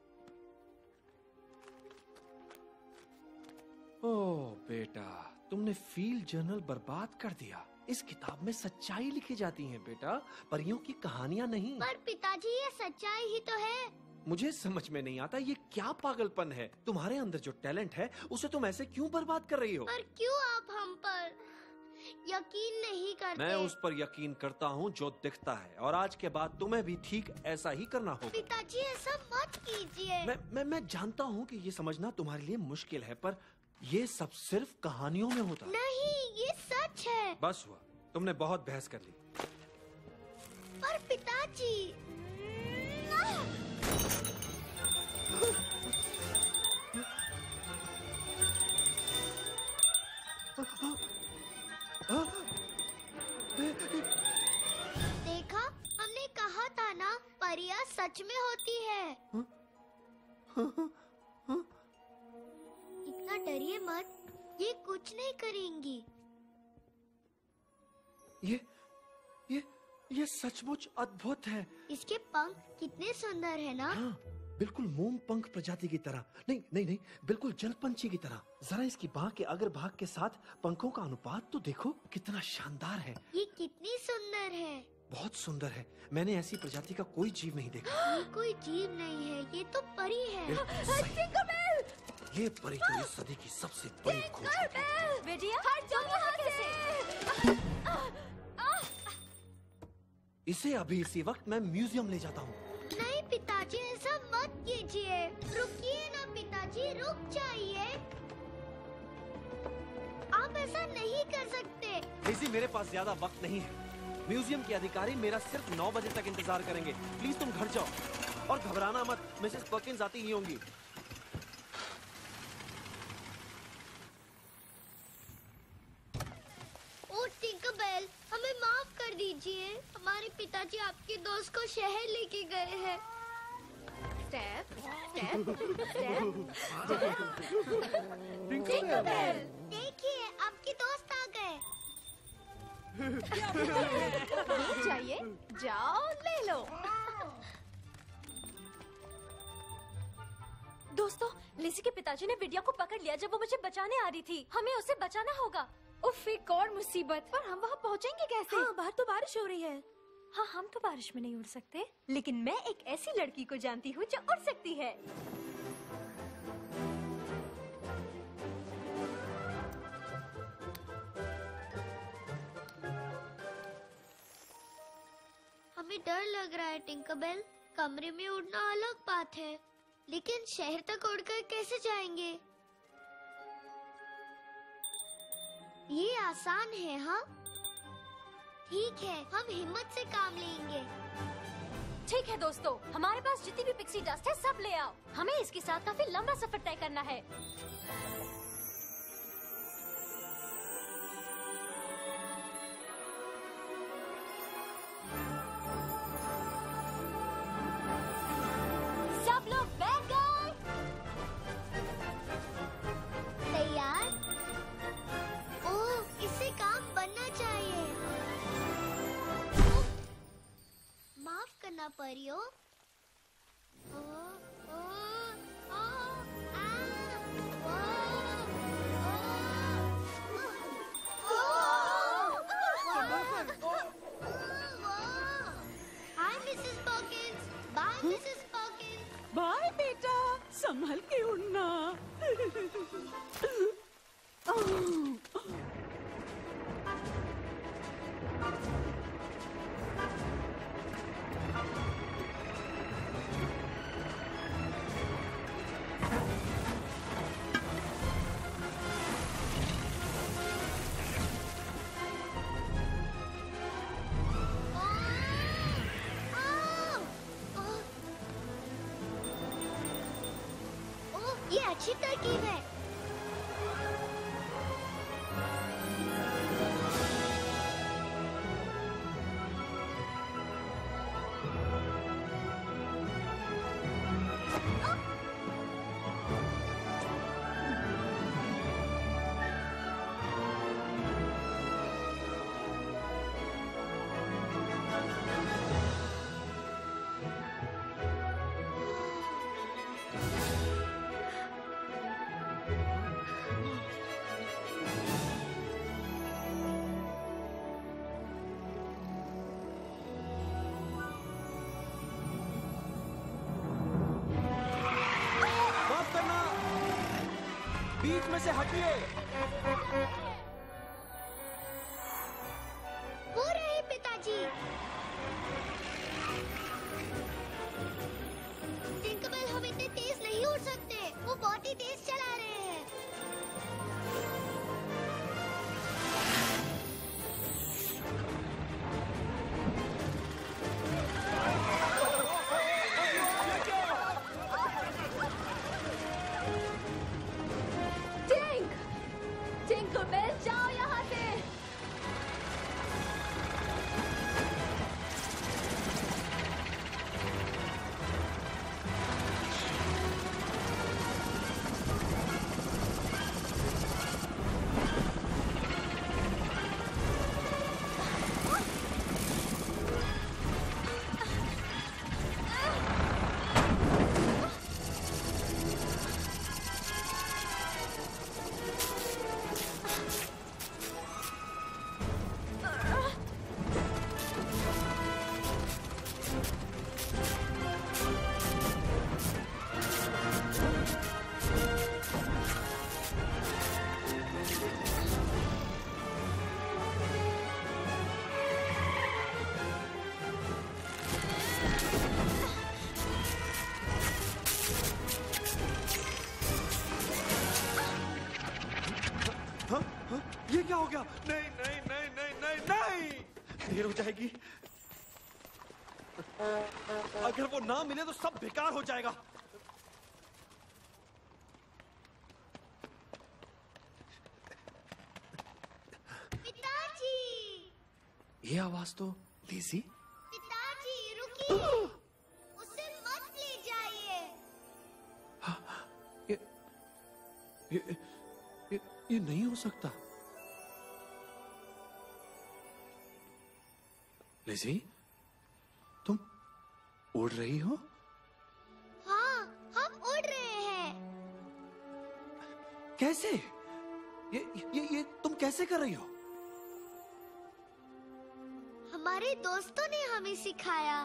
ओह बेटा, तुमने फील्ड जर्नल बर्बाद कर दिया। इस किताब में सच्चाई लिखी जाती है बेटा, परियों की कहानियाँ नहीं। पर पिताजी ये सच्चाई ही तो है। मुझे समझ में नहीं आता ये क्या पागलपन है। तुम्हारे अंदर जो टैलेंट है उसे तुम ऐसे क्यों बर्बाद कर रही हो? पर क्यों आप हम पर यकीन नहीं करते? मैं उस पर यकीन करता हूँ जो दिखता है, और आज के बाद तुम्हें भी ठीक ऐसा ही करना होगा। पिताजी ऐसा मत कीजिए। मैं जानता हूँ कि ये समझना तुम्हारे लिए मुश्किल है, पर ये सब सिर्फ कहानियों में होता है। नहीं, ये सच है। बस हुआ, तुमने बहुत बहस कर ली। पर पिताजी, देखा, हमने कहा था ना, परियां सच में होती है। इतना डरिए मत, ये कुछ नहीं करेंगी। ये सचमुच अद्भुत है। इसके पंख कितने सुंदर है ना? हाँ, बिल्कुल मोम पंख प्रजाति की तरह। नहीं नहीं नहीं, बिल्कुल जलपंछी की तरह। जरा इसकी बाह के अगर भाग के साथ पंखों का अनुपात तो देखो, कितना शानदार है। ये कितनी सुंदर है। बहुत सुंदर है। मैंने ऐसी प्रजाति का कोई जीव नहीं देखा। ये कोई जीव नहीं है, ये तो परी है। ये परी तो इस सदी की सबसे बड़ी खोज होगी। बेटिया, हट जाओ यहाँ से। इसे अभी इसी वक्त मैं म्यूजियम ले जाता हूँ। नहीं पिताजी, ऐसा मत कीजिए। रुकिए ना पिताजी, रुक जाइए। आप ऐसा नहीं कर सकते। लिज़ी, मेरे पास ज्यादा वक्त नहीं है। म्यूजियम के अधिकारी मेरा सिर्फ 9 बजे तक इंतजार करेंगे। प्लीज तुम घर जाओ और घबराना मत, मिसेस पर्किंस आती ही होंगी। ओ टिंकरबेल, हमें माफ कर दीजिए। हमारे पिताजी आपके दोस्त को शहर लेके गए हैं। Step, step, step. टिंकरबेल, देखिए आपके दोस्त आ गए। चाहिए, जाओ ले लो। दोस्तों, लिज़ी के पिताजी ने विद्या को पकड़ लिया जब वो मुझे बचाने आ रही थी। हमें उसे बचाना होगा। उफ, एक और मुसीबत। पर हम वहाँ पहुँचेंगे कैसे? हाँ, बाहर तो बारिश हो रही है। हाँ, हम तो बारिश में नहीं उड़ सकते, लेकिन मैं एक ऐसी लड़की को जानती हूँ जो उड़ सकती है। हमें डर लग रहा है टिंकरबेल। कमरे में उड़ना अलग बात है, लेकिन शहर तक उड़कर कैसे जाएंगे? ये आसान है। हाँ ठीक है, हम हिम्मत से काम लेंगे। ठीक है दोस्तों, हमारे पास जितनी भी पिक्सी डस्ट है सब ले आओ। हमें इसके साथ काफी लंबा सफर तय करना है। सब लोग बैठ गए? तैयार? ओह, इससे काम बनना चाहिए। माफ करना परियो। बाय बेटा, संभल के उड़ना। ये अच्छी तरकीब है। बीच में से हटिए। वो रहे पिताजी। टिंकरबेल, हम इतने तेज नहीं उड़ सकते। वो बहुत ही तेज चला रहे हैं। टिंकरबेल, जाओ यहाँ से। ये क्या हो गया? नहीं नहीं नहीं नहीं नहीं नहीं, देर हो जाएगी। अगर वो ना मिले तो सब बेकार हो जाएगा। पिताजी! ये आवाज तो लिज़ी। पिताजी रुकिए, उसे मत ले जाइए। ये नहीं हो सकता। लिज़ी, तुम उड़ रही हो? हाँ, हम उड़ रहे हैं। कैसे? ये तुम कैसे कर रही हो? हमारे दोस्तों ने हमें सिखाया।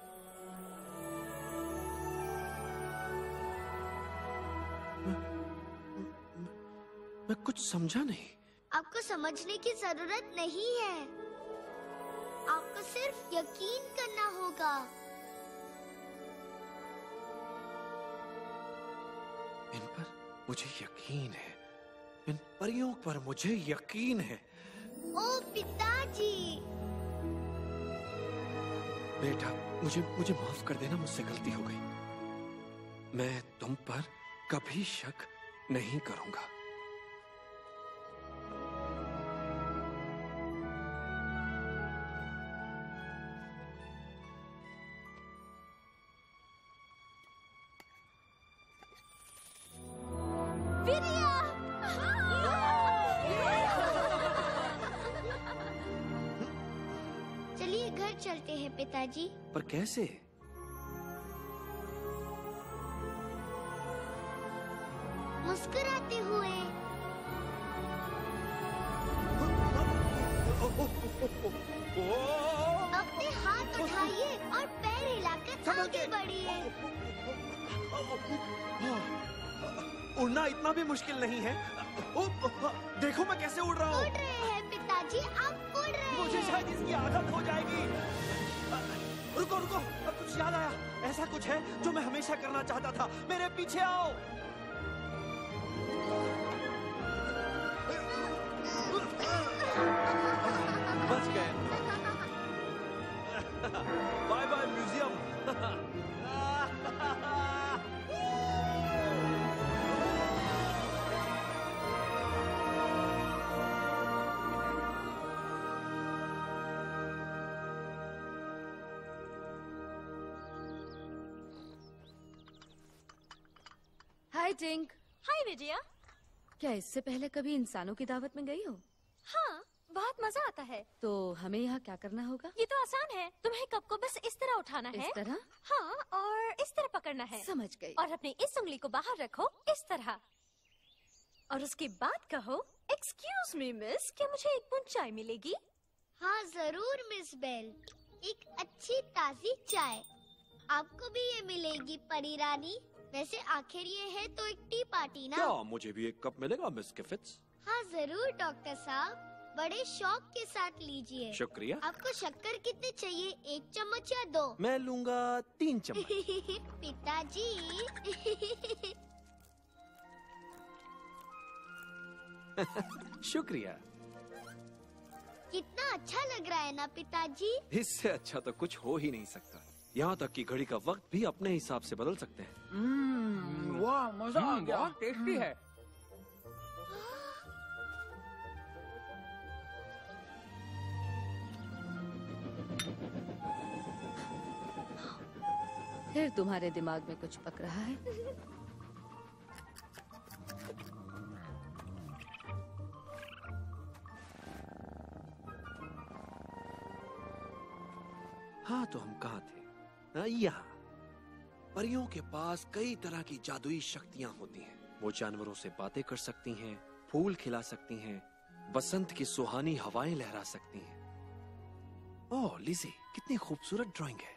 मैं कुछ समझा नहीं। आपको समझने की जरूरत नहीं है, आपको सिर्फ यकीन करना होगा। इन पर मुझे यकीन है, इन परियों पर मुझे यकीन है। ओ पिताजी! बेटा, मुझे माफ कर देना, मुझसे गलती हो गई। मैं तुम पर कभी शक नहीं करूंगा। चलिए घर चलते हैं पिताजी। पर कैसे? मुस्कुराते हुए। अपने हाथ उठाइए और पैर हिलाकर आगे बढ़िए। उड़ना इतना भी मुश्किल नहीं है। देखो मैं कैसे उड़ रहा हूँ। उड़ रहे हैं पिताजी, आप उड़ रहे हैं। मुझे शायद इसकी आदत हो जाएगी। रुको रुको, अब कुछ याद आया। ऐसा कुछ है जो मैं हमेशा करना चाहता था। मेरे पीछे आओ। बच गए। Bye bye museum. Hi Tink. Hi Vijaya. क्या इससे पहले कभी इंसानों की दावत में गई हो? हाँ, बहुत मजा आता है। तो हमें यहाँ क्या करना होगा? ये तो आसान है। तुम्हें कप को बस इस तरह उठाना है। इस तरह? हाँ, और इस तरह पकड़ना है। समझ गई। और अपनी इस उंगली को बाहर रखो इस तरह, और उसके बाद कहो, एक्सक्यूज मी मिस, क्या मुझे एक बूंद चाय मिलेगी? हाँ जरूर मिस बेल, एक अच्छी ताजी चाय। आपको भी ये मिलेगी परी रानी। वैसे आखिर ये है तो एक टी पार्टी ना। क्या मुझे भी एक कप मिलेगा मिस गिफिट्स? हाँ जरूर डॉक्टर साहब, बड़े शौक के साथ लीजिए। शुक्रिया। आपको शक्कर कितने चाहिए, 1 चम्मच या 2? मैं लूंगा 3 चम्मच। पिताजी। शुक्रिया। कितना अच्छा लग रहा है ना पिताजी? इससे अच्छा तो कुछ हो ही नहीं सकता। यहाँ तक कि घड़ी का वक्त भी अपने हिसाब से बदल सकते हैं। वाह, मजा आ गया। बहुत टेस्टी है। फिर तुम्हारे दिमाग में कुछ पक रहा है? हाँ, तो हम कहाँ थे? यहाँ। परियों के पास कई तरह की जादुई शक्तियाँ होती हैं। वो जानवरों से बातें कर सकती हैं, फूल खिला सकती हैं, बसंत की सुहानी हवाएं लहरा सकती हैं। ओह लिज़ी, कितनी खूबसूरत ड्राइंग है।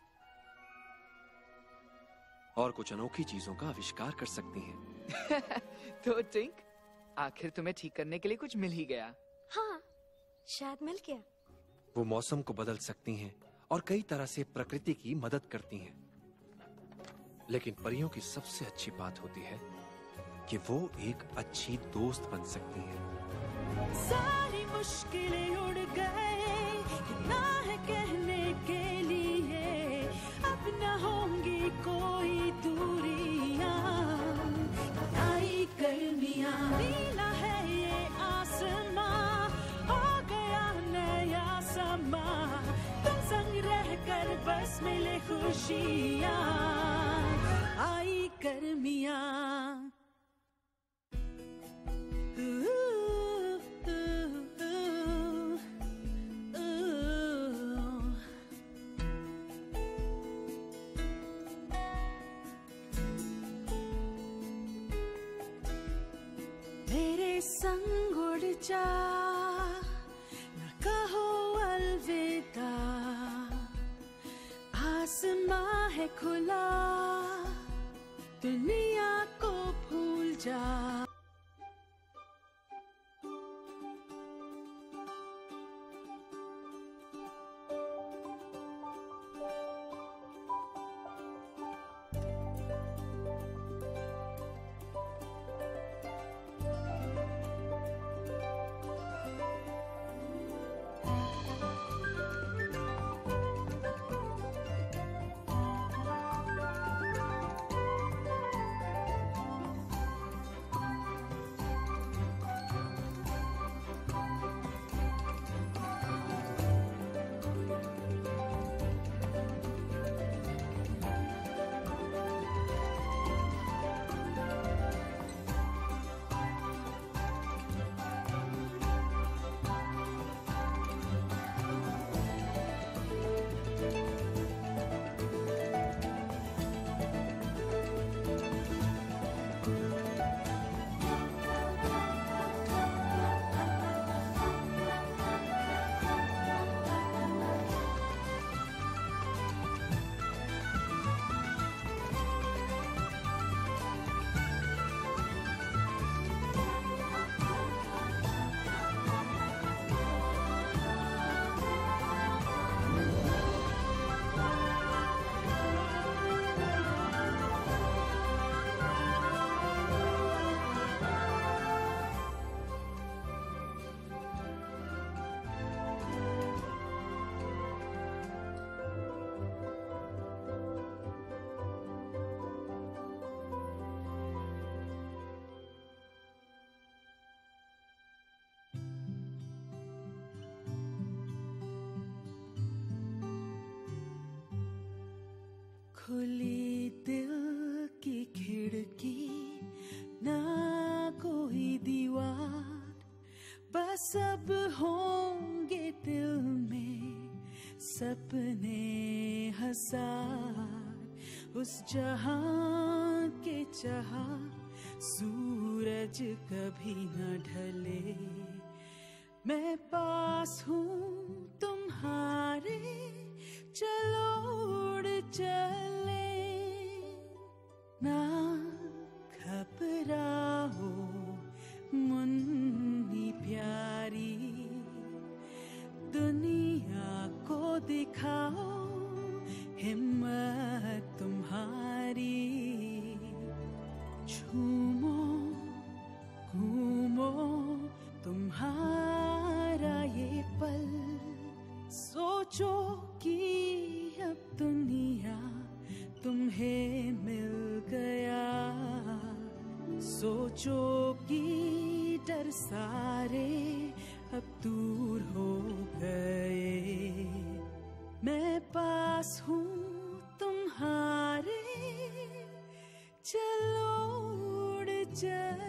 और कुछ अनोखी चीजों का आविष्कार कर सकती हैं। तो टिंक, आखिर तुम्हें ठीक करने के लिए कुछ मिल ही गया। हाँ, शायद मिल गया। वो मौसम को बदल सकती हैं और कई तरह से प्रकृति की मदद करती हैं। लेकिन परियों की सबसे अच्छी बात होती है कि वो एक अच्छी दोस्त बन सकती हैं। सारी मुश्किलें उड़ गए, कितना है कहने के लिए, अब न होंगी कोई दूरियां, आई गर्मियां, नीला है ये आसमां, हो गया नया समा, तुम संग रह कर बस मिले खुशियां, आई गर्मियां। मेरे संग उड़ जा, न कहो अलविदा, आसमां है खुला, दुनिया को भूल जा। खुली दिल की खिड़की, ना कोई दीवार, बस अब होंगे दिल में सपने हजार। उस जहां के चाहा सूरज कभी न ढले, मैं पास हूँ तुम्हारे, चलो उड़ चले। ना घबराओ मुन्नी प्यारी, दुनिया को दिखाओ हिम्मत तुम्हारी। झूमो घूमो तुम्हारा ये पल, सोचो कि अब दुनिया तुम्हें मिल गया। सोचो कि डर सारे अब दूर हो गए, मैं पास हूँ तुम्हारे, चलो उड़ चले।